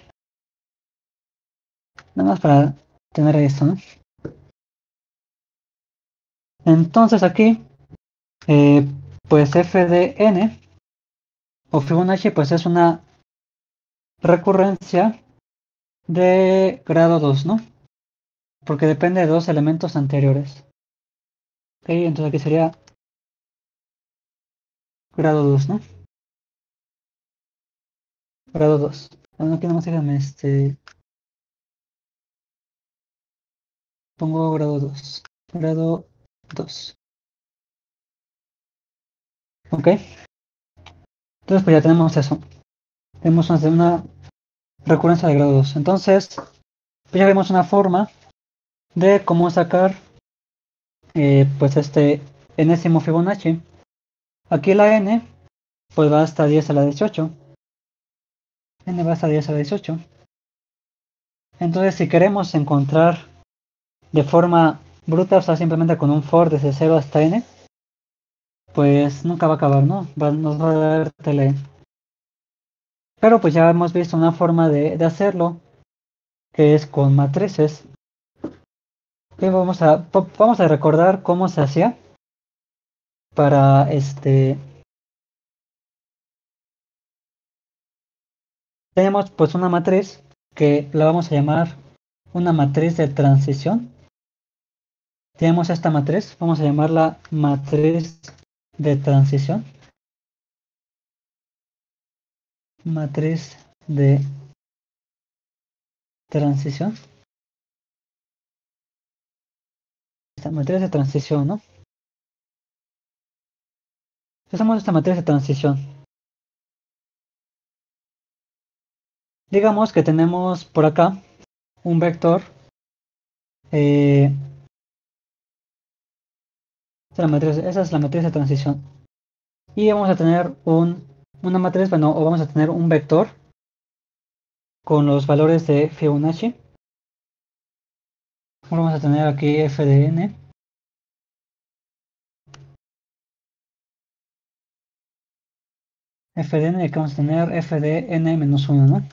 Nada más para tener esto, ¿no? Entonces aquí, eh, pues f de n o Fibonacci, pues es una recurrencia de grado dos, ¿no? Porque depende de dos elementos anteriores. Ok, entonces aquí sería grado dos, ¿no? Grado dos. Bueno, aquí nomás déjame este. Pongo grado dos. Grado dos. Ok. Entonces pues ya tenemos eso. Tenemos una, una recurrencia de grado dos. Entonces, pues ya vemos una forma de cómo sacar eh, pues este enésimo Fibonacci. Aquí la n pues va hasta diez a la dieciocho. N va hasta diez a la dieciocho. Entonces, si queremos encontrar de forma bruta, o sea, simplemente con un for desde cero hasta n, pues nunca va a acabar, ¿no? Va, nos va a dar tele. Pero pues ya hemos visto una forma de, de hacerlo, que es con matrices. Y vamos a, vamos a recordar cómo se hacía para este. Tenemos pues una matriz que la vamos a llamar una matriz de transición. Tenemos esta matriz, vamos a llamarla matriz de transición. Matriz de transición. Esta matriz de transición, ¿no? Usamos esta matriz de transición. Digamos que tenemos por acá un vector. Eh, esa, es la matriz, esa es la matriz de transición. Y vamos a tener un, una matriz, bueno, o vamos a tener un vector con los valores de Fibonacci. Vamos a tener aquí f de n. F de n, y aquí vamos a tener f de n menos uno, ¿no?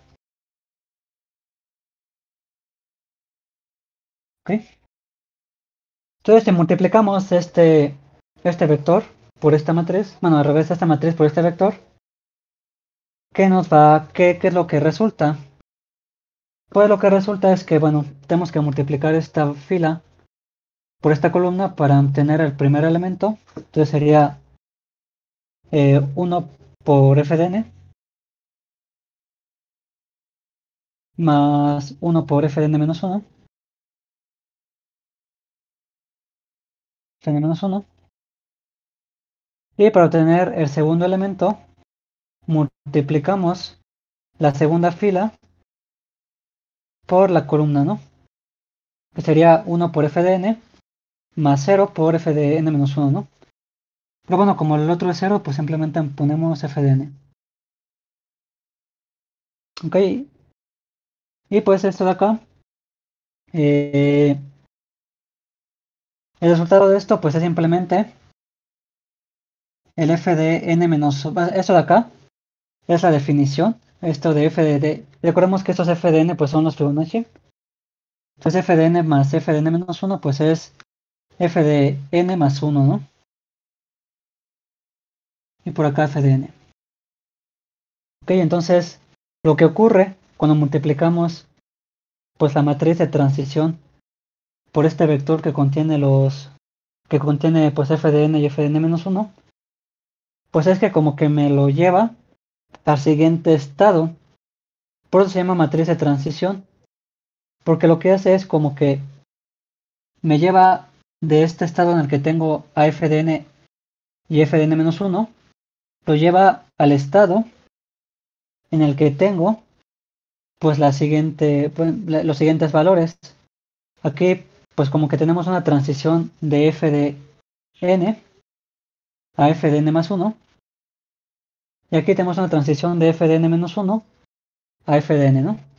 ¿Ok? Entonces, si multiplicamos este, este vector por esta matriz, bueno, al revés, esta matriz por este vector, ¿qué nos va, qué, qué es lo que resulta? Pues lo que resulta es que, bueno, tenemos que multiplicar esta fila por esta columna para obtener el primer elemento. Entonces sería eh, uno por f de n más uno por f de n menos uno. F de n menos uno. Y para obtener el segundo elemento, multiplicamos la segunda fila por la columna, ¿no? Que sería uno por f de n más cero por f de n menos uno, ¿no? Pero bueno, como el otro es cero, pues simplemente ponemos f de n. Ok. Y pues esto de acá. Eh, el resultado de esto, pues es simplemente el f de n menos... Esto de acá es la definición. Esto de f de... d. Recordemos que estos f de n pues son los Fibonacci. Entonces f de n más f de n menos uno pues es f de n más uno, ¿no? Y por acá f de n. Ok, entonces lo que ocurre cuando multiplicamos pues la matriz de transición por este vector que contiene los que contiene pues f de n y f de n menos uno, pues es que como que me lo lleva al siguiente estado. Por eso se llama matriz de transición, porque lo que hace es como que me lleva de este estado en el que tengo a f de n y f de n menos uno, lo lleva al estado en el que tengo pues la siguiente pues, los siguientes valores. Aquí pues como que tenemos una transición de f de n a f de n más uno, y aquí tenemos una transición de f de n menos uno a f de n, ¿no?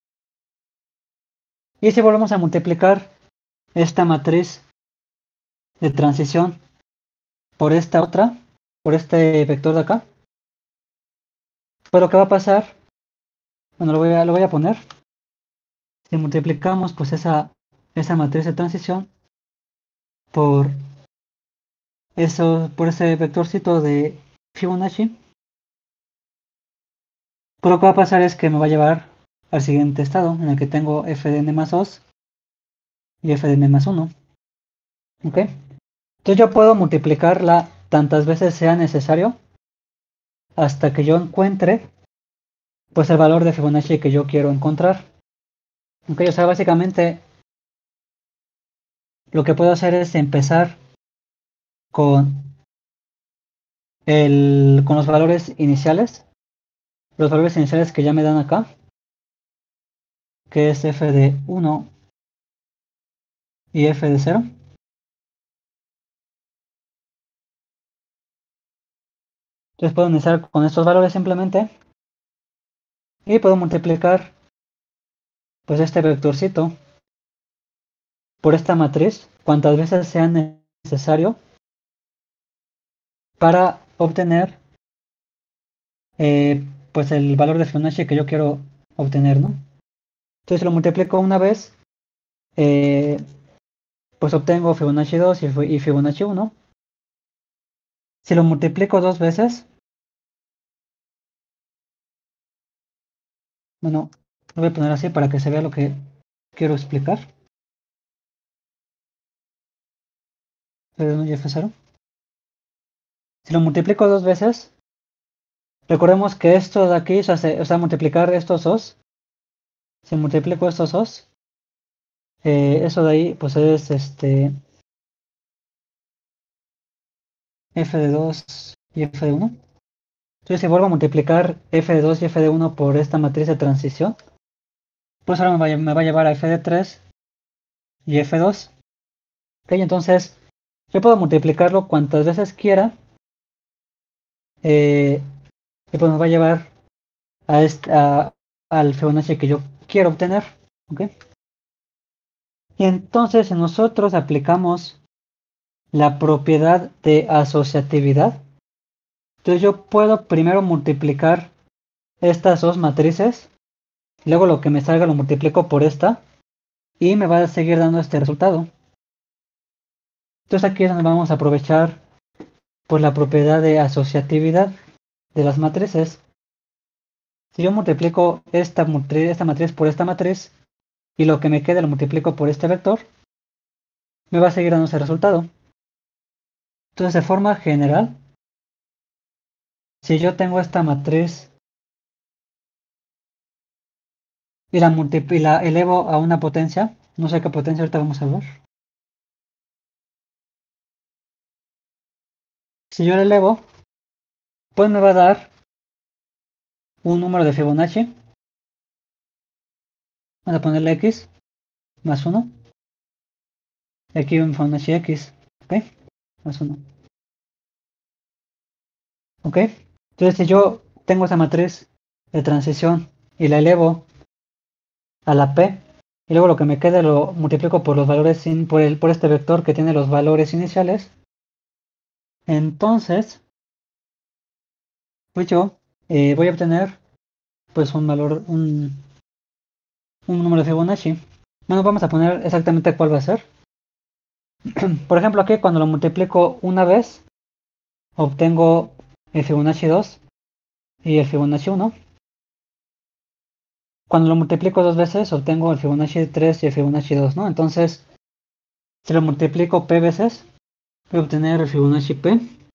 Y si volvemos a multiplicar esta matriz de transición por esta otra, por este vector de acá, pues lo que va a pasar, bueno, lo voy a, lo voy a poner, si multiplicamos pues esa, esa matriz de transición por eso, por ese vectorcito de Fibonacci, pues lo que va a pasar es que me va a llevar al siguiente estado en el que tengo f de n más dos y f de n más uno. ¿Ok? Entonces yo puedo multiplicarla tantas veces sea necesario hasta que yo encuentre pues el valor de Fibonacci que yo quiero encontrar. ¿Ok? O sea, básicamente lo que puedo hacer es empezar con, el, con los valores iniciales, los valores iniciales que ya me dan acá, que es f de uno y f de cero. Entonces puedo iniciar con estos valores simplemente y puedo multiplicar pues este vectorcito por esta matriz cuantas veces sea necesario para obtener eh, pues el valor de Fibonacci que yo quiero obtener, ¿no? Entonces si lo multiplico una vez, eh, pues obtengo Fibonacci dos y Fibonacci uno. Si lo multiplico dos veces, bueno, lo voy a poner así para que se vea lo que quiero explicar. F uno y F cero. Si lo multiplico dos veces, recordemos que esto de aquí, o sea, se- o sea, multiplicar estos dos, si multiplico estos dos, eh, eso de ahí, pues es este f de dos y f de uno. Entonces si vuelvo a multiplicar f de dos y f de uno por esta matriz de transición, pues ahora me va, a- me va a llevar a f de tres y f dos. Ok, entonces yo puedo multiplicarlo cuantas veces quiera, eh, y pues me va a llevar a este, a- al Fibonacci que yo quiero obtener. ¿Ok? Y entonces si nosotros aplicamos la propiedad de asociatividad, entonces yo puedo primero multiplicar estas dos matrices, luego lo que me salga lo multiplico por esta y me va a seguir dando este resultado. Entonces aquí es donde vamos a aprovechar por la propiedad de asociatividad de las matrices. Si yo multiplico esta matriz, esta matriz por esta matriz y lo que me quede lo multiplico por este vector, me va a seguir dando ese resultado. Entonces de forma general, si yo tengo esta matriz y la, y la elevo a una potencia, no sé qué potencia ahorita vamos a ver. Si yo la elevo, pues me va a dar un número de Fibonacci. Vamos a ponerle x más uno. Y aquí un Fibonacci x. ¿Ok? Más uno. ¿Ok? Entonces si yo tengo esa matriz de transición y la elevo a la p, y luego lo que me quede lo multiplico por los valores sin, por, el, por este vector que tiene los valores iniciales, entonces pues yo eh, voy a obtener pues un valor, un, un número de Fibonacci. Bueno, vamos a poner exactamente cuál va a ser. Por ejemplo, aquí cuando lo multiplico una vez, obtengo el Fibonacci dos y el Fibonacci uno. Cuando lo multiplico dos veces, obtengo el Fibonacci tres y el Fibonacci dos, ¿no? Entonces, si lo multiplico p veces, voy a obtener el Fibonacci p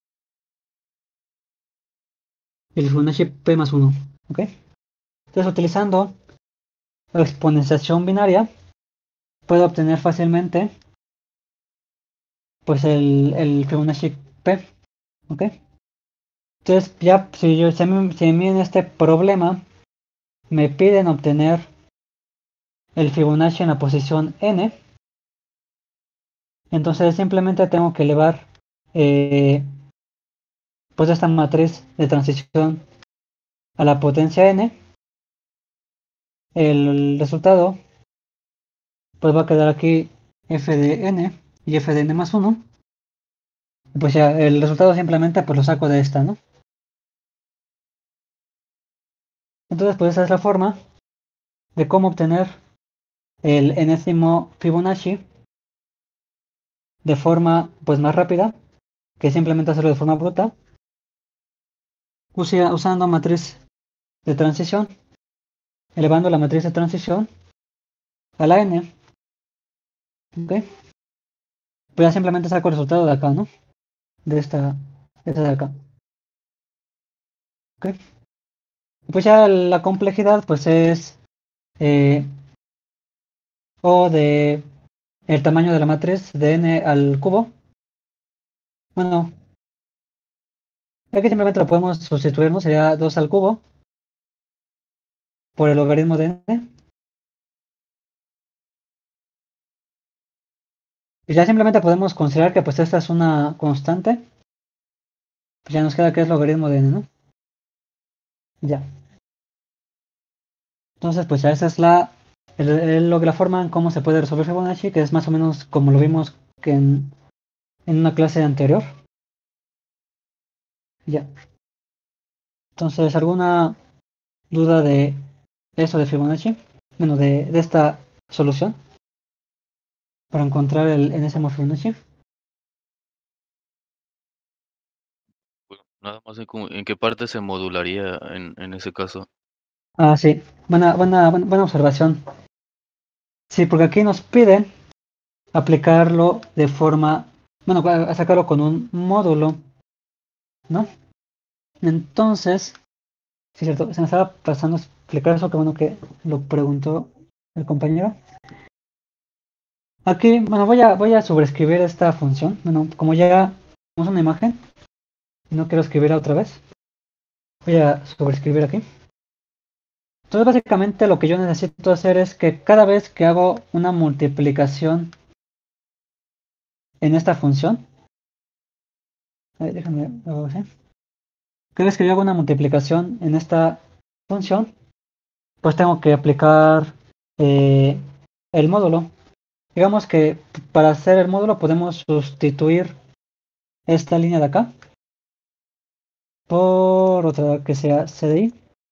y el Fibonacci p más uno. ¿Ok? Entonces, utilizando la exponenciación binaria, puedo obtener fácilmente pues el, el Fibonacci p. ¿Ok? Entonces, ya si, yo, si, a mí, si a mí en este problema me piden obtener el Fibonacci en la posición n, entonces simplemente tengo que elevar eh, pues esta matriz de transición a la potencia n. El resultado pues va a quedar aquí f de n y f de n más uno. Pues ya el resultado simplemente pues lo saco de esta, ¿no? Entonces pues esa es la forma de cómo obtener el enésimo Fibonacci de forma pues más rápida que simplemente hacerlo de forma bruta, usando matriz de transición, elevando la matriz de transición a la n. ¿Ok? Pues ya simplemente saco el resultado de acá, ¿no? De esta, de esta de acá. ¿Ok? Pues ya la complejidad pues es eh, O de el tamaño de la matriz de n al cubo. Bueno, aquí simplemente lo podemos sustituir, ¿no? Sería dos al cubo por el logaritmo de n. Y ya simplemente podemos considerar que pues esta es una constante. Pues ya nos queda que es logaritmo de n, ¿no? Ya. Entonces, pues ya esa es la, el, el- la forma en cómo se puede resolver Fibonacci, que es más o menos como lo vimos que en, en una clase anterior. Ya. Entonces, ¿alguna duda de eso de Fibonacci? Bueno, de, de esta solución para encontrar el enésimo Fibonacci. Bueno, nada más en, cómo- en qué parte se modularía en, en ese caso. Ah, sí. Buena, buena, buena, buena observación. Sí, porque aquí nos piden aplicarlo de forma, bueno, a sacarlo con un módulo, ¿no? Entonces, sí, cierto, se me estaba pasando a explicar eso, que bueno que lo preguntó el compañero. Aquí, bueno, voy a, voy a sobreescribir esta función. Bueno, como ya tenemos una imagen y no quiero escribirla otra vez, voy a sobreescribir aquí. Entonces, básicamente lo que yo necesito hacer es que cada vez que hago una multiplicación en esta función, eh, déjame, hago así. Cada vez que yo hago una multiplicación en esta función, pues tengo que aplicar eh, el módulo. Digamos que para hacer el módulo podemos sustituir esta línea de acá por otra que sea C D I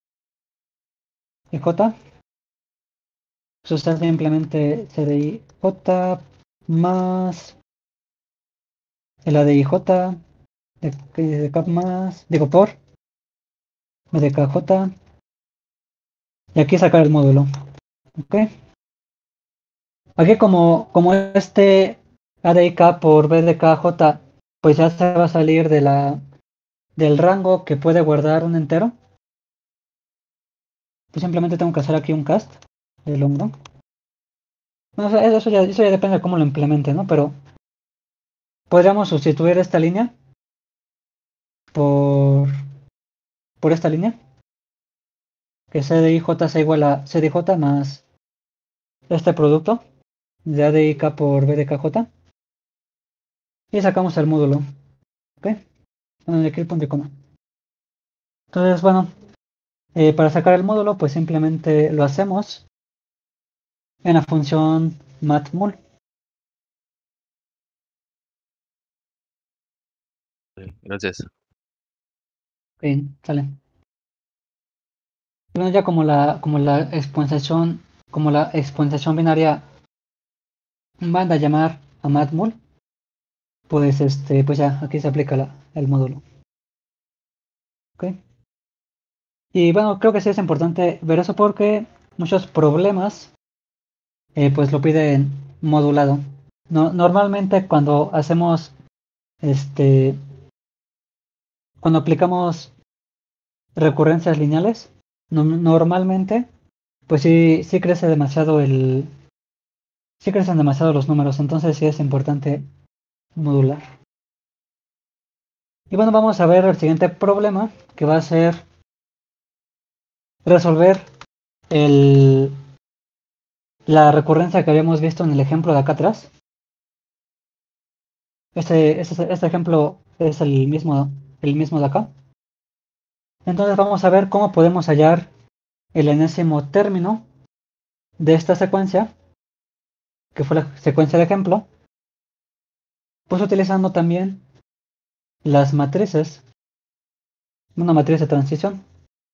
y J. Pues usar simplemente C D I J más el A D I J de, de cap más, digo por B D K J y aquí sacar el módulo. ¿Ok? Aquí como, como este A D I K por B D K J pues ya se va a salir de la, del rango que puede guardar un entero. Pues simplemente tengo que hacer aquí un cast del hombro. Bueno, o sea, eso, ya, eso ya depende de cómo lo implemente, ¿no? Pero podríamos sustituir esta línea por, por esta línea, que C D I J sea igual a C D J más este producto de A D I K por B D K J y sacamos el módulo. ¿Ok? Bueno, aquí el punto y coma. Entonces, bueno, eh, para sacar el módulo, pues simplemente lo hacemos en la función matmul. Ok, gracias. Ok, sale. Bueno, ya como la, como la exponenciación, como la exponenciación binaria manda a llamar a matmul, pues este, pues ya aquí se aplica la, el módulo. ¿Ok? Y bueno, creo que sí es importante ver eso porque muchos problemas eh, pues lo piden modulado. No, normalmente cuando hacemos este, cuando aplicamos recurrencias lineales, no- normalmente pues sí, sí crece demasiado el, sí crecen demasiado los números, entonces sí es importante modular. Y bueno, vamos a ver el siguiente problema que va a ser resolver el, la recurrencia que habíamos visto en el ejemplo de acá atrás. Este, este, este ejemplo es el mismo, el mismo de acá. Entonces vamos a ver cómo podemos hallar el enésimo término de esta secuencia, que fue la secuencia de ejemplo, pues utilizando también las matrices, una matriz de transición.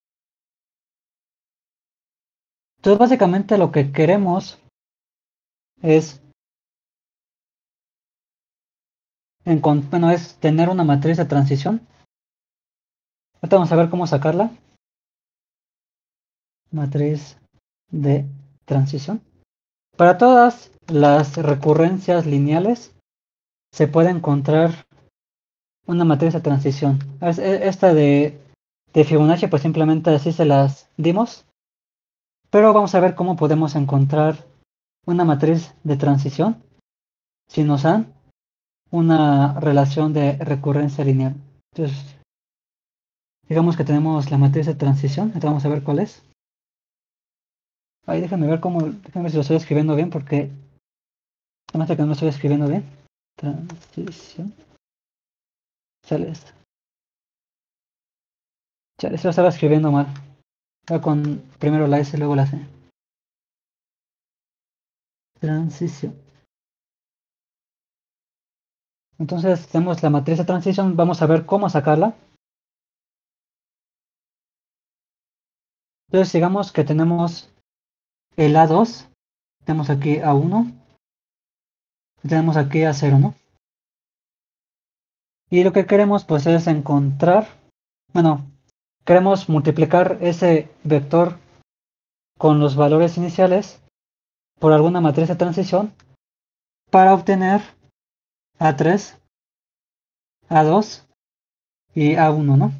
Entonces básicamente lo que queremos es, bueno, es tener una matriz de transición. Ahorita vamos a ver cómo sacarla. Matriz de transición. Para todas las recurrencias lineales se puede encontrar una matriz de transición. Esta de, de Fibonacci pues simplemente así se las dimos. Pero vamos a ver cómo podemos encontrar una matriz de transición si nos dan una relación de recurrencia lineal. Entonces, digamos que tenemos la matriz de transición. Entonces vamos a ver cuál es. Ahí déjenme ver cómo, déjenme ver si lo estoy escribiendo bien porque se me hace que no lo estoy escribiendo bien. Transición. Sale esto. Chale, se lo estaba escribiendo mal. Va con primero la S, luego la C. Transición. Entonces tenemos la matriz de transición. Vamos a ver cómo sacarla. Entonces digamos que tenemos el A dos. Tenemos aquí A uno. Y tenemos aquí A cero, ¿no? Y lo que queremos pues es encontrar. Bueno, queremos multiplicar ese vector con los valores iniciales por alguna matriz de transición para obtener A tres, A dos y A uno, ¿no?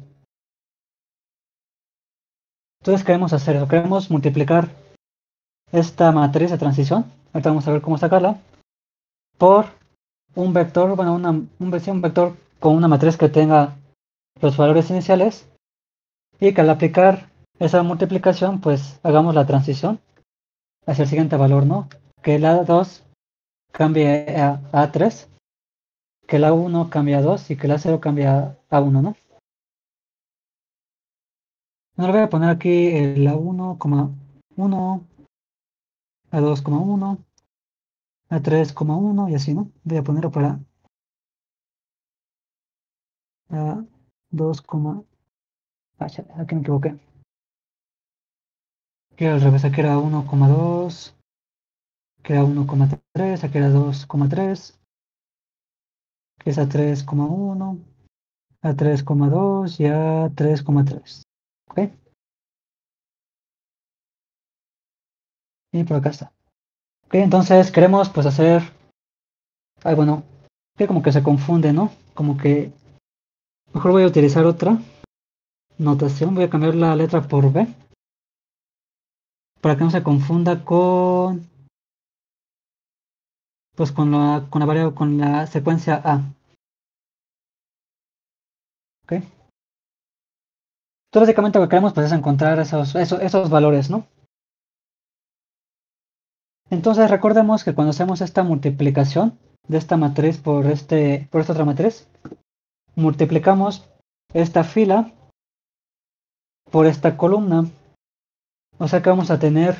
Entonces queremos hacer eso, queremos multiplicar esta matriz de transición, ahorita vamos a ver cómo sacarla, por un vector, bueno, una, un, un vector con una matriz que tenga los valores iniciales y que al aplicar esa multiplicación, pues hagamos la transición hacia el siguiente valor, ¿no? Que el A dos cambie a A tres, que el A uno cambie a dos y que el A cero cambie a A uno, ¿no? No le voy a poner aquí el A uno, uno, A dos, uno, A tres, uno y así, ¿no? Voy a ponerlo para A dos, ah, chale, aquí me equivoqué. Aquí era al revés, aquí era uno coma dos, aquí era uno coma tres, aquí era dos coma tres, aquí es A tres coma uno, A tres coma dos y A tres coma tres. ¿Ok? Y por acá está. Ok, entonces queremos pues hacer, ay, bueno, que como que se confunde, ¿no? Como que mejor voy a utilizar otra notación, voy a cambiar la letra por B para que no se confunda con, pues con la, con la variable, con la secuencia A. ¿Ok? Entonces básicamente lo que queremos pues es encontrar esos, esos, esos valores, ¿no? Entonces recordemos que cuando hacemos esta multiplicación de esta matriz por, este, por esta otra matriz, multiplicamos esta fila por esta columna. O sea que vamos a tener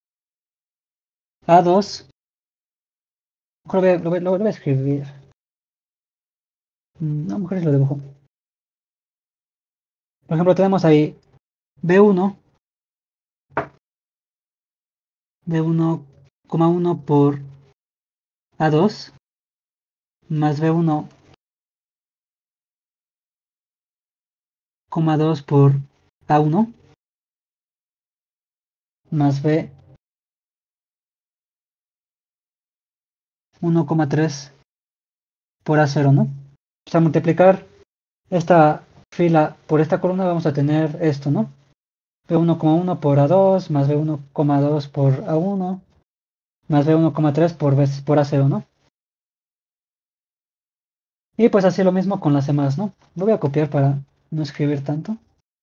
A dos, lo voy, lo voy- lo voy a escribir. Mm, No, mejor lo dibujo. Por ejemplo, tenemos ahí B uno, B uno coma uno por A dos, más B uno coma dos por A uno, más B uno coma tres por A cero, ¿no? O sea, multiplicar esta fila por esta columna vamos a tener esto, ¿no? B uno coma uno por A dos, más B uno coma dos por A uno, más B uno coma tres por, B, por A cero, ¿no? Y pues así lo mismo con las demás, ¿no? Lo voy a copiar para no escribir tanto.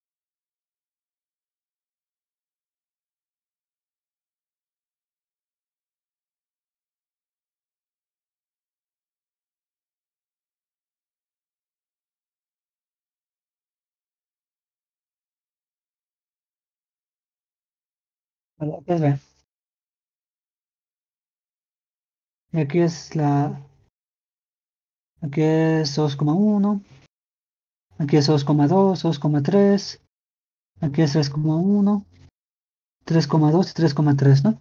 Vale, aquí es B. Y aquí es la... Aquí es dos coma uno, aquí es dos coma dos, dos coma tres, aquí es tres coma uno, tres coma dos y tres coma tres, ¿no?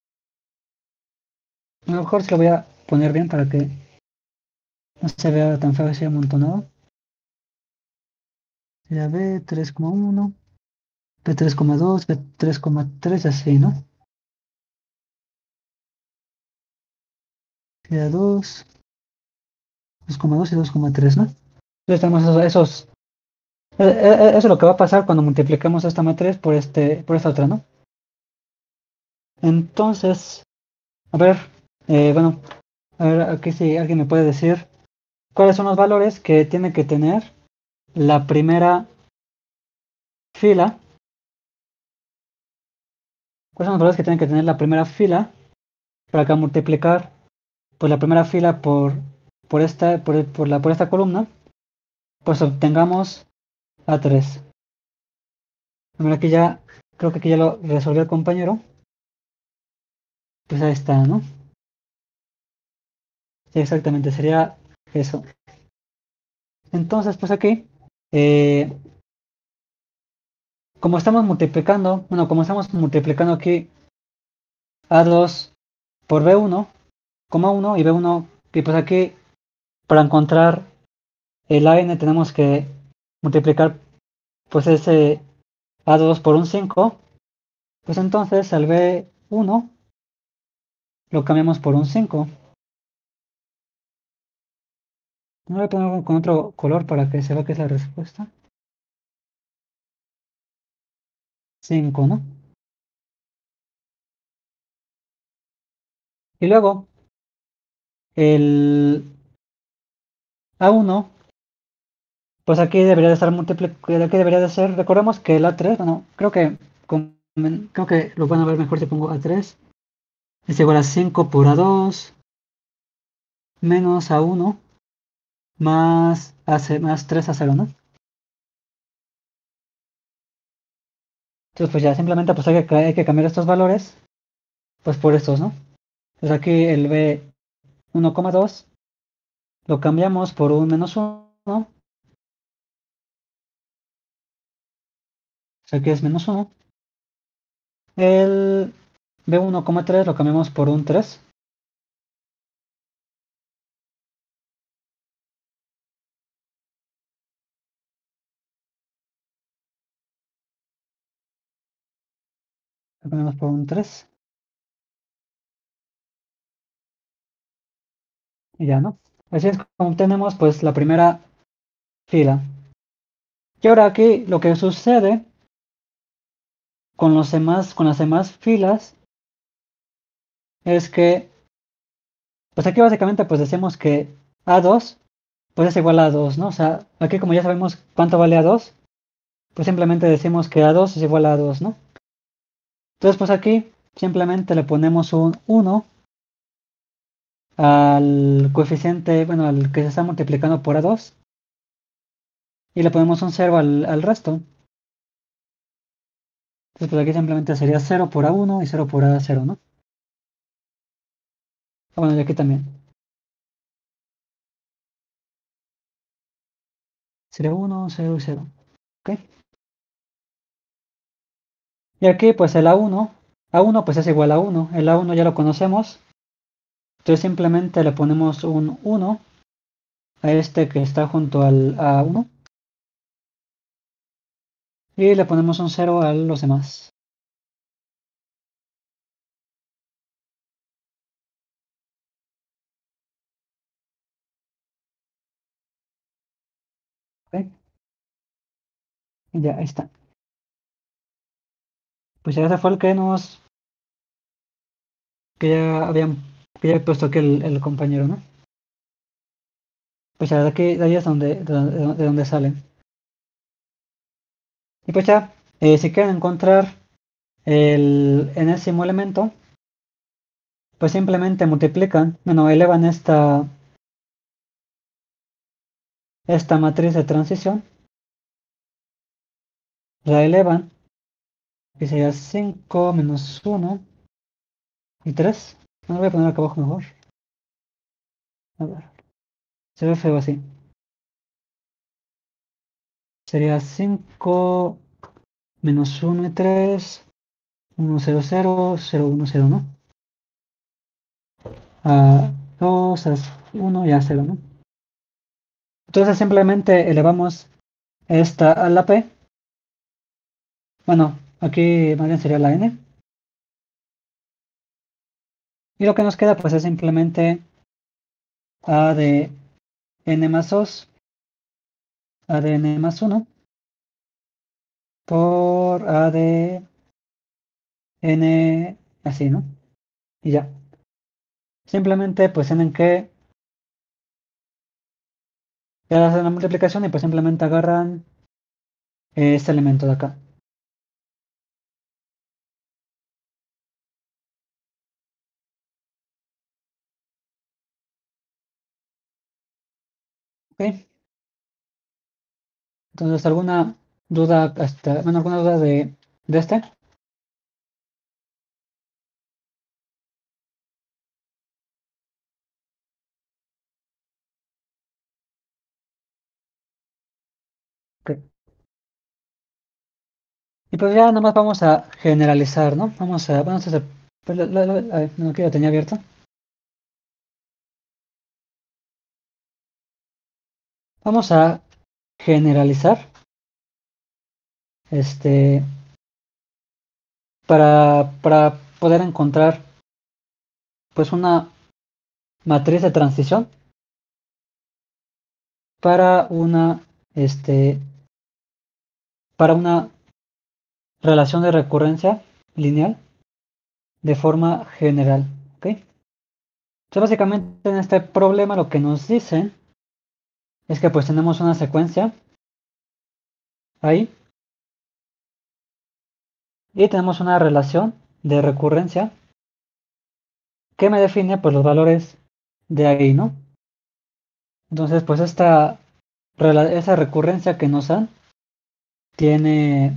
A lo mejor se lo voy a poner bien para que no se vea tan feo así amontonado. Sería B tres coma uno, B tres coma dos, B tres coma tres, así, ¿no? Sería dos, dos coma dos y dos coma tres, ¿no? Entonces tenemos esos, esos eh, eh, eso es lo que va a pasar cuando multipliquemos esta matriz por este, por esta otra, ¿no? Entonces, a ver, eh, bueno, a ver, aquí si alguien me puede decir cuáles son los valores que tiene que tener la primera fila, cuáles son los valores que tiene que tener la primera fila para que al multiplicar pues la primera fila por, por esta, por, por la, por esta columna, pues obtengamos A tres. A ver, aquí ya, creo que aquí ya lo resolvió el compañero. Pues ahí está, ¿no? Sí, exactamente, sería eso. Entonces, pues aquí, eh, como estamos multiplicando, bueno, como estamos multiplicando aquí a dos por b uno, coma uno y b uno, y pues aquí, para encontrar el a n tenemos que multiplicar pues ese a dos por un cinco, pues entonces el b uno lo cambiamos por un cinco. No voy a poner con otro color para que se vea que es la respuesta. cinco, ¿no? Y luego el a uno, pues aquí debería de estar multiplicado, aquí debería de ser, recordemos que el a tres, bueno, creo que con- creo que lo van a ver mejor si pongo a tres, es igual a cinco por a dos menos a uno más, a ce- más tres a cero, ¿no? Entonces pues ya simplemente pues hay que, ca- hay que cambiar estos valores pues por estos, ¿no? Pues aquí el b uno coma dos lo cambiamos por un menos uno, o sea que es menos uno. El b uno coma tres lo cambiamos por un tres. Lo cambiamos por un tres. Y ya, ¿no? Así es como tenemos pues la primera fila. Y ahora aquí lo que sucede con los demás, con las demás filas es que, pues aquí básicamente pues decimos que a dos pues es igual a dos, ¿no? O sea, aquí como ya sabemos cuánto vale a dos, pues simplemente decimos que a dos es igual a dos, ¿no? Entonces pues aquí simplemente le ponemos un uno al coeficiente, bueno, al que se está multiplicando por a dos y le ponemos un cero al, al resto. Entonces pues aquí simplemente sería cero por a uno y cero por a cero, ¿no? Ah, bueno, y aquí también. Sería uno, cero y cero. ¿Ok? Y aquí pues el a uno, a uno pues es igual a uno. El a uno ya lo conocemos. Entonces simplemente le ponemos un uno a este que está junto al a uno. Y le ponemos un cero a los demás. ¿Ok? Y ya, ahí está. Pues ya ese fue el que nos, que ya habían, que ya había puesto aquí el, el compañero, ¿no? Pues ya de aquí, de ahí es donde, de, donde de donde salen. Y pues ya, eh, si quieren encontrar el enésimo elemento, pues simplemente multiplican, bueno, elevan esta, esta matriz de transición, la elevan, y sería cinco menos uno y tres. No lo voy a poner acá abajo mejor. A ver, se ve feo así. Sería cinco menos uno y tres, uno, cero, cero, cero, uno, cero, ¿no? A dos, a uno y a cero, ¿no? Entonces simplemente elevamos esta a la P. Bueno, aquí más bien sería la N. Y lo que nos queda pues es simplemente A de N más dos, A de N más uno, por A de N así, ¿no? Y ya. Simplemente pues tienen que hacer la multiplicación y pues simplemente agarran este elemento de acá. ¿Ok? Entonces, ¿alguna duda hasta, bueno, alguna duda de, de este. Ok. Y pues ya nomás vamos a generalizar, ¿no? Vamos a, vamos a hacer, pues, la- la- la- a ver, no, que lo tenía abierto. Vamos a generalizar, este, para, para poder encontrar, pues, una matriz de transición para una, este, para una relación de recurrencia lineal de forma general, ¿ok? Entonces, básicamente en este problema lo que nos dicen es que pues tenemos una secuencia ahí y tenemos una relación de recurrencia que me define pues los valores de ahí, ¿no? Entonces pues esta esa recurrencia que nos dan tiene,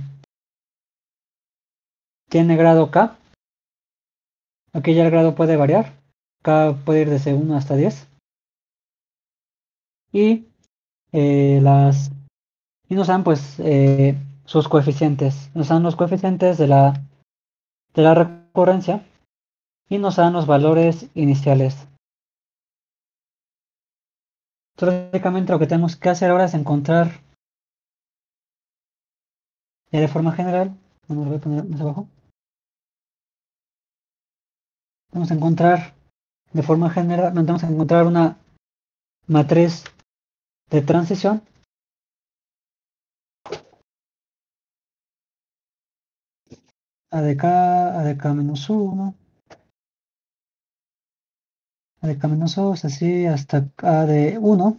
tiene grado K. Aquí ya el grado puede variar. K puede ir desde uno hasta diez. Y eh, las y nos dan pues eh, sus coeficientes. Nos dan los coeficientes de la, de la recurrencia y nos dan los valores iniciales. Entonces, básicamente lo que tenemos que hacer ahora es encontrar ya de forma general, bueno, lo voy a poner más abajo, vamos a encontrar de forma general, vamos a encontrar una matriz de transición A de K, A de K menos uno, A de K menos dos, así hasta A de uno,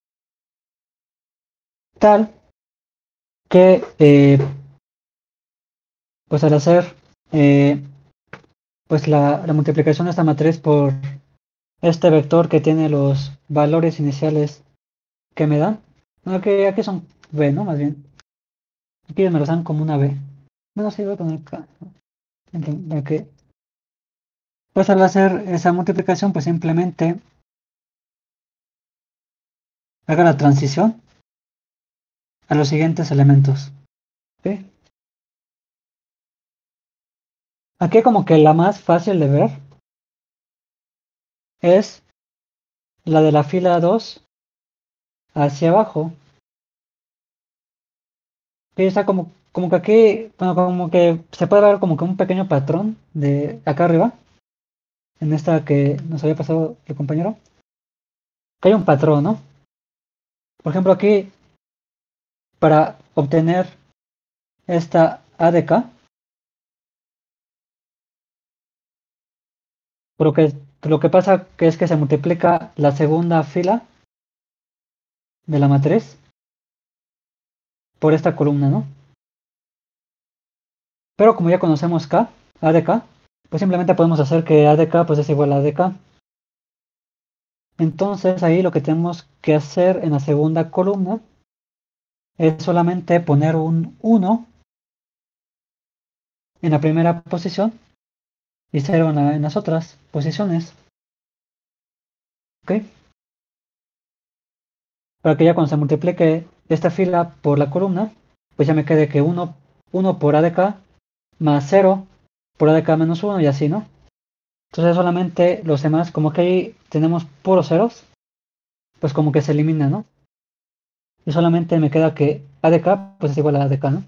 tal que eh, pues al hacer eh, pues la, la multiplicación de esta matriz por este vector que tiene los valores iniciales que me dan, no, aquí, aquí son B, ¿no? Más bien, aquí me los dan como una B. Bueno, sí, voy a poner K, ¿no? Para que, pues al hacer esa multiplicación, pues simplemente haga la transición a los siguientes elementos. ¿Ok? Aquí como que la más fácil de ver es la de la fila dos hacia abajo. Que está como, como que aquí, bueno, como que se puede ver como que un pequeño patrón de acá arriba, en esta que nos había pasado el compañero, que hay un patrón, ¿no? Por ejemplo, aquí, para obtener esta A de K, lo que, lo que pasa que es que se multiplica la segunda fila de la matriz por esta columna, ¿no? Pero como ya conocemos K, A de K, pues simplemente podemos hacer que A de K pues es igual a A de K. Entonces ahí lo que tenemos que hacer en la segunda columna es solamente poner un uno en la primera posición y cero en, la- en las otras posiciones. ¿Ok? Para que ya cuando se multiplique esta fila por la columna, pues ya me quede que uno, uno por A de K más cero por A de K menos uno y así, ¿no? Entonces solamente los demás, como que ahí tenemos puros ceros, pues como que se elimina, ¿no? Y solamente me queda que A de K pues es igual a A de K, ¿no?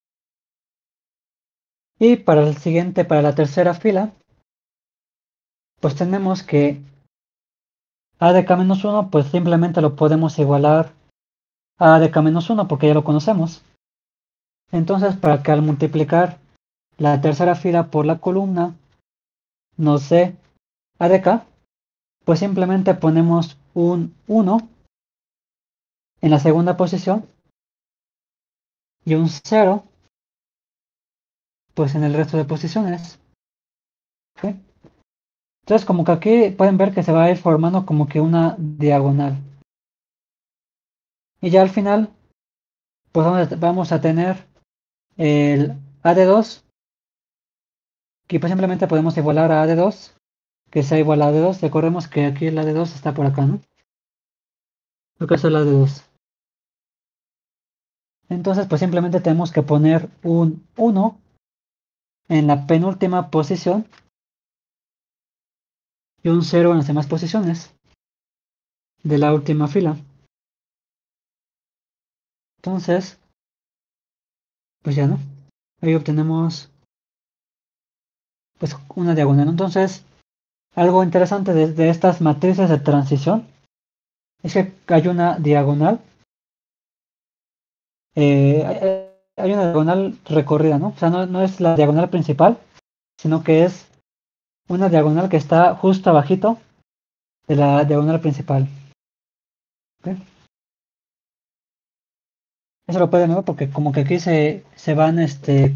Y para el siguiente, para la tercera fila, pues tenemos que A de K menos uno pues simplemente lo podemos igualar a A de K menos uno porque ya lo conocemos. Entonces, para que al multiplicar la tercera fila por la columna nos dé A de K, pues simplemente ponemos un uno en la segunda posición y un cero pues en el resto de posiciones. ¿Ok? Entonces, como que aquí pueden ver que se va a ir formando como que una diagonal. Y ya al final, pues vamos a, vamos a tener el A de dos, que pues simplemente podemos igualar a A de dos, que sea igual a A de dos. Recordemos que aquí el A de dos está por acá, ¿no? Lo que es el A de dos. Entonces, pues simplemente tenemos que poner un uno en la penúltima posición y un cero en las demás posiciones de la última fila. Entonces, pues ya no. Ahí obtenemos pues una diagonal. Entonces, algo interesante de, de estas matrices de transición es que hay una diagonal, eh, hay, hay una diagonal recorrida, ¿no? O sea, no, no es la diagonal principal, sino que es una diagonal que está justo abajito de la diagonal principal. ¿Ok? Eso lo pueden ver porque como que aquí se, se van este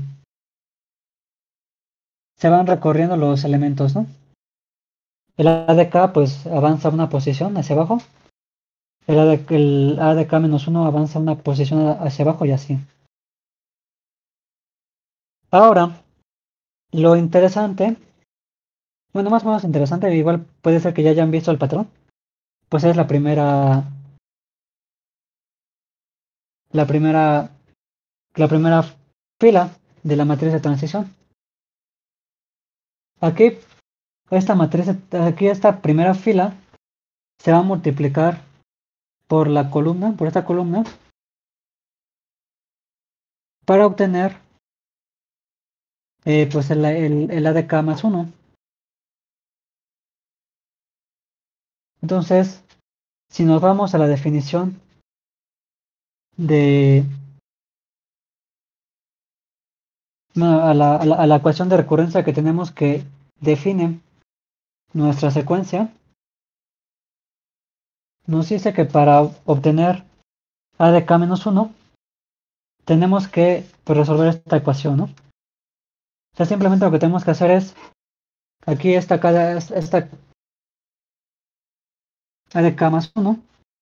se van recorriendo los elementos, ¿no? El A de K pues avanza una posición hacia abajo, el A de, el A de K menos uno avanza una posición hacia abajo y así. Ahora, lo interesante, bueno, más o menos interesante, igual puede ser que ya hayan visto el patrón, pues es la primera, la primera, la primera fila de la matriz de transición. Aquí, esta matriz, aquí esta primera fila se va a multiplicar por la columna, por esta columna, para obtener eh, pues el, el, el A de K más uno. Entonces, si nos vamos a la definición de bueno, a, la, a, la, a la ecuación de recurrencia que tenemos que define nuestra secuencia, nos dice que para obtener A de K menos uno tenemos que pues, resolver esta ecuación, ¿no? O sea, simplemente lo que tenemos que hacer es aquí esta, esta A de K más uno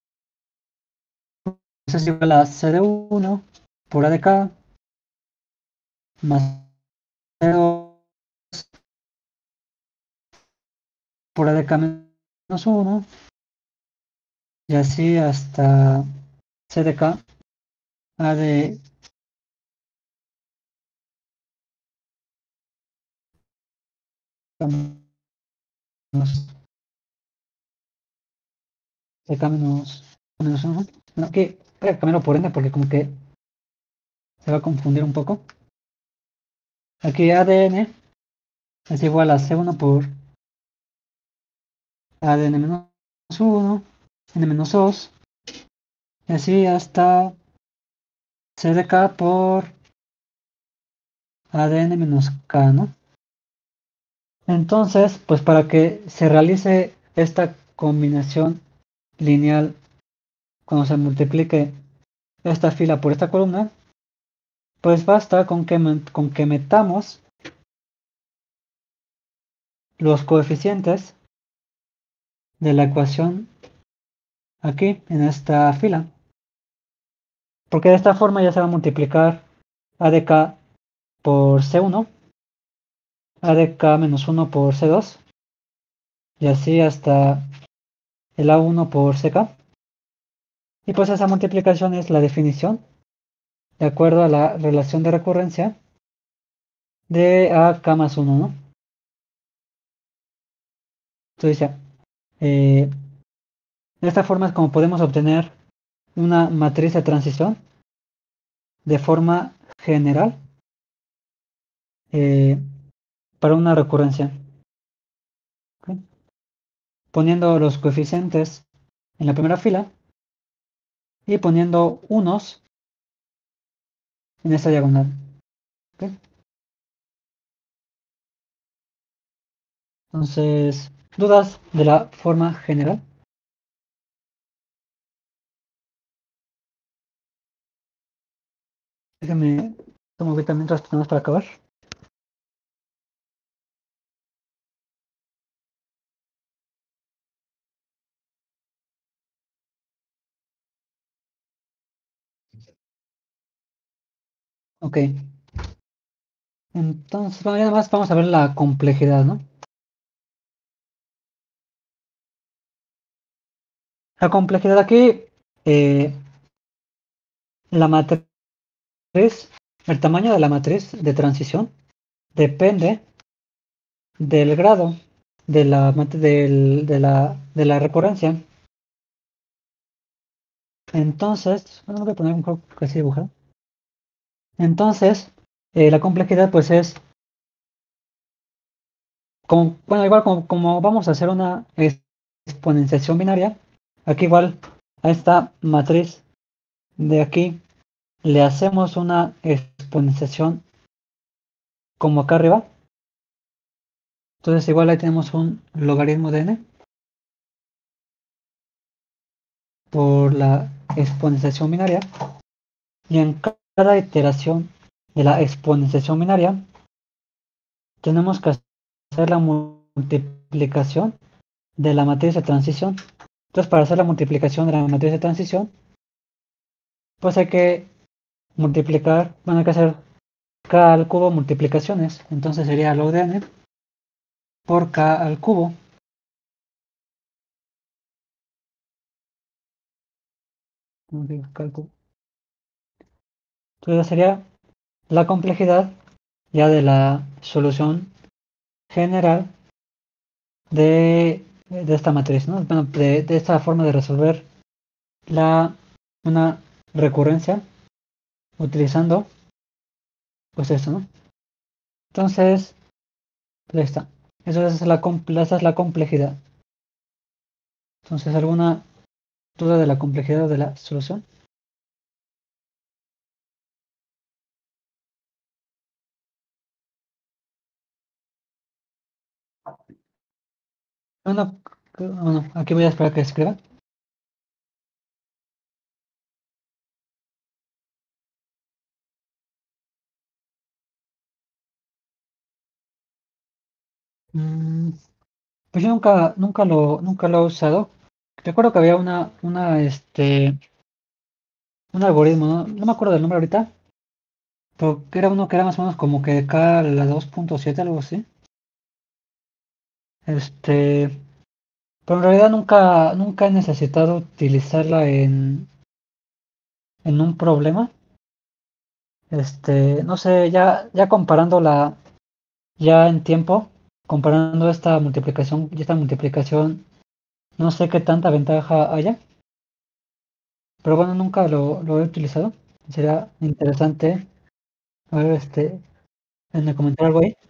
es igual a C de uno por A de K más C de dos por A de K menos uno y así hasta C de K A de K menos C K menos, menos uno. Bueno, aquí voy a cambiarlo por N porque como que se va a confundir un poco. Aquí A de N es igual a C uno por A de N menos uno, N menos dos, y así hasta C de K por A de N menos K, ¿no? Entonces, pues para que se realice esta combinación lineal cuando se multiplique esta fila por esta columna, pues basta con que, con que metamos los coeficientes de la ecuación aquí en esta fila, porque de esta forma ya se va a multiplicar A de K por C uno, A de K menos uno por C dos, y así hasta el A uno por C K. Y pues esa multiplicación es la definición, de acuerdo a la relación de recurrencia, de A K más uno, ¿no? Entonces ya, eh, de esta forma es como podemos obtener una matriz de transición de forma general eh, para una recurrencia. ¿Ok? Poniendo los coeficientes en la primera fila y poniendo unos en esta diagonal. ¿Ok? Entonces, ¿dudas de la forma general? Déjenme tomo ahorita mientras tenemos para acabar. Ok. Entonces, bueno, ya además vamos a ver la complejidad, ¿no? La complejidad aquí, eh, la matriz, el tamaño de la matriz de transición depende del grado de la, del- de la, de la recurrencia. Entonces, bueno, voy a poner un poco casi dibujado. Entonces, eh, la complejidad pues es, como, bueno, igual como, como vamos a hacer una exponenciación binaria, aquí igual a esta matriz de aquí le hacemos una exponenciación como acá arriba. Entonces igual ahí tenemos un logaritmo de n por la exponenciación binaria. Y en cada iteración de la exponenciación binaria tenemos que hacer la multiplicación de la matriz de transición. Entonces para hacer la multiplicación de la matriz de transición, pues hay que multiplicar, bueno, hay que hacer k al cubo multiplicaciones. Entonces sería log de n por k al cubo. K al cubo. Entonces sería la complejidad ya de la solución general de, de esta matriz, ¿no? Bueno, de, de esta forma de resolver la, una recurrencia utilizando pues esto, ¿no? Entonces, pues ahí está. Eso es la, esa es la complejidad. Entonces, ¿alguna duda de la complejidad de la solución? Bueno, bueno, aquí voy a esperar que escriba. Mm, pues yo nunca, nunca lo, nunca lo he usado. Recuerdo que había una, una, este, un algoritmo, ¿no? No me acuerdo del nombre ahorita, pero que era uno que era más o menos como que K a la dos punto siete, algo así. Este, pero en realidad nunca, nunca he necesitado utilizarla en, en un problema. Este, no sé, ya, ya comparándola ya en tiempo, comparando esta multiplicación y esta multiplicación, no sé qué tanta ventaja haya, pero bueno, nunca lo, lo he utilizado. Sería interesante, a ver, este, en el comentar algo ahí.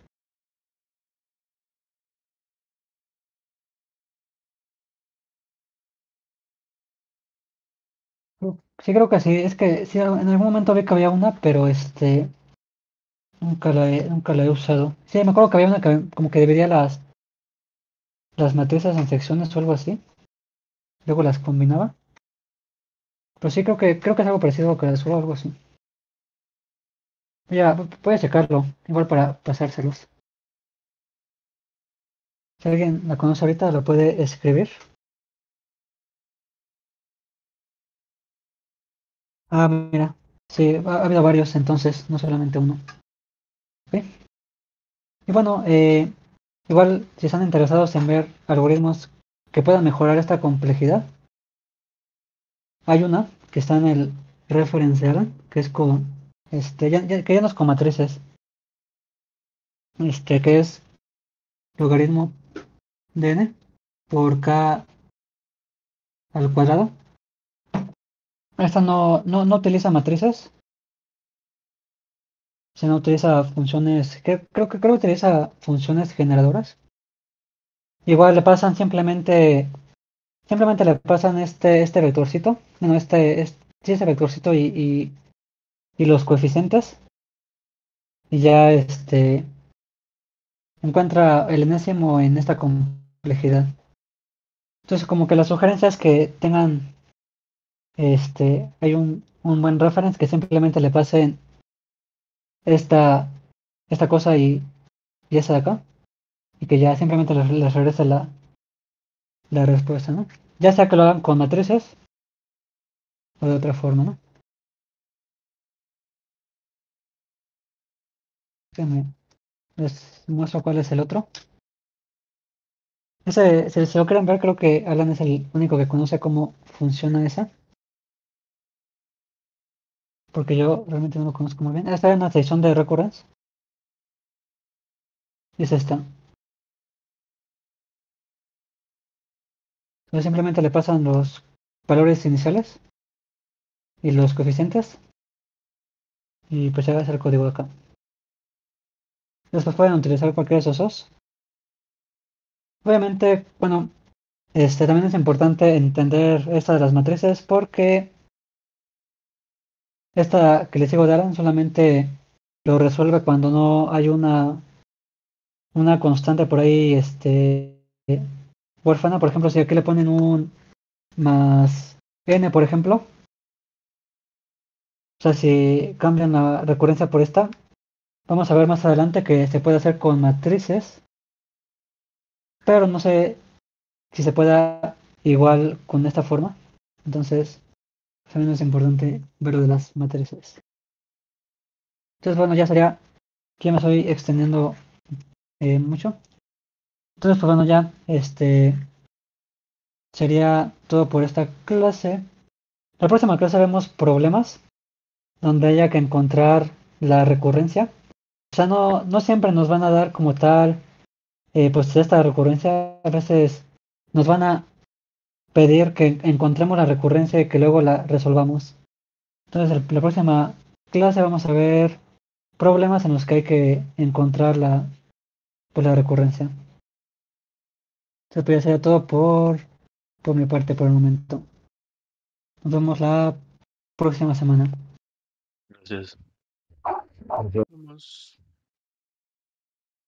Sí, creo que sí, es que sí, en algún momento vi que había una, pero este, nunca la he, nunca la he usado. Sí, me acuerdo que había una que como que dividía las, las matrices en secciones o algo así, luego las combinaba. Pero sí creo que creo que es algo parecido a que solo algo así. Ya, puedes checarlo, igual para pasárselos. Si alguien la conoce ahorita, lo puede escribir. Ah, mira, sí, ha, ha habido varios entonces, no solamente uno. ¿Ok? Y bueno, eh, igual si están interesados en ver algoritmos que puedan mejorar esta complejidad, hay una que está en el referencial, que es con, este, ya, ya- que ya no es con matrices, este, que es logaritmo de n por k al cuadrado. Esta no, no, no utiliza matrices, sino utiliza funciones, que, creo que creo que utiliza funciones generadoras. Igual le pasan simplemente, simplemente le pasan este, este vectorcito, bueno, este, este, sí, este vectorcito y, y, y los coeficientes, y ya este encuentra el enésimo en esta complejidad. Entonces, como que la sugerencia es que tengan, este, hay un, un buen reference que simplemente le pasen esta, esta cosa y, y esa de acá, y que ya simplemente les, les regrese la, la respuesta, ¿no? Ya sea que lo hagan con matrices o de otra forma, ¿no? Déjenme- les muestro cuál es el otro. Ese, si se lo quieren ver, creo que Alan es el único que conoce cómo funciona esa, porque yo realmente no lo conozco muy bien. Esta es una sección de recurrence, y es esta. Entonces simplemente le pasan los valores iniciales y los coeficientes, y pues ya va a ser el código de acá. Después pueden utilizar cualquiera de esos dos. Obviamente, bueno, este también es importante entender esta de las matrices porque esta que les digo de Alan solamente lo resuelve cuando no hay una, una constante por ahí este, huérfana. Por ejemplo, si aquí le ponen un más n, por ejemplo, o sea, si cambian la recurrencia por esta, vamos a ver más adelante que se puede hacer con matrices, pero no sé si se pueda igual con esta forma. Entonces, también es importante ver lo de las matrices. Entonces, bueno, ya sería que me estoy extendiendo eh, mucho. Entonces, pues bueno, ya este sería todo por esta clase. La próxima clase vemos problemas donde haya que encontrar la recurrencia. O sea, no, no siempre nos van a dar como tal, eh, pues esta recurrencia. A veces nos van a pedir que encontremos la recurrencia y que luego la resolvamos. Entonces, el- la próxima clase vamos a ver problemas en los que hay que encontrar la, pues, la recurrencia. Entonces, pues ya sería todo por, por mi parte por el momento. Nos vemos la próxima semana. Gracias. Vamos.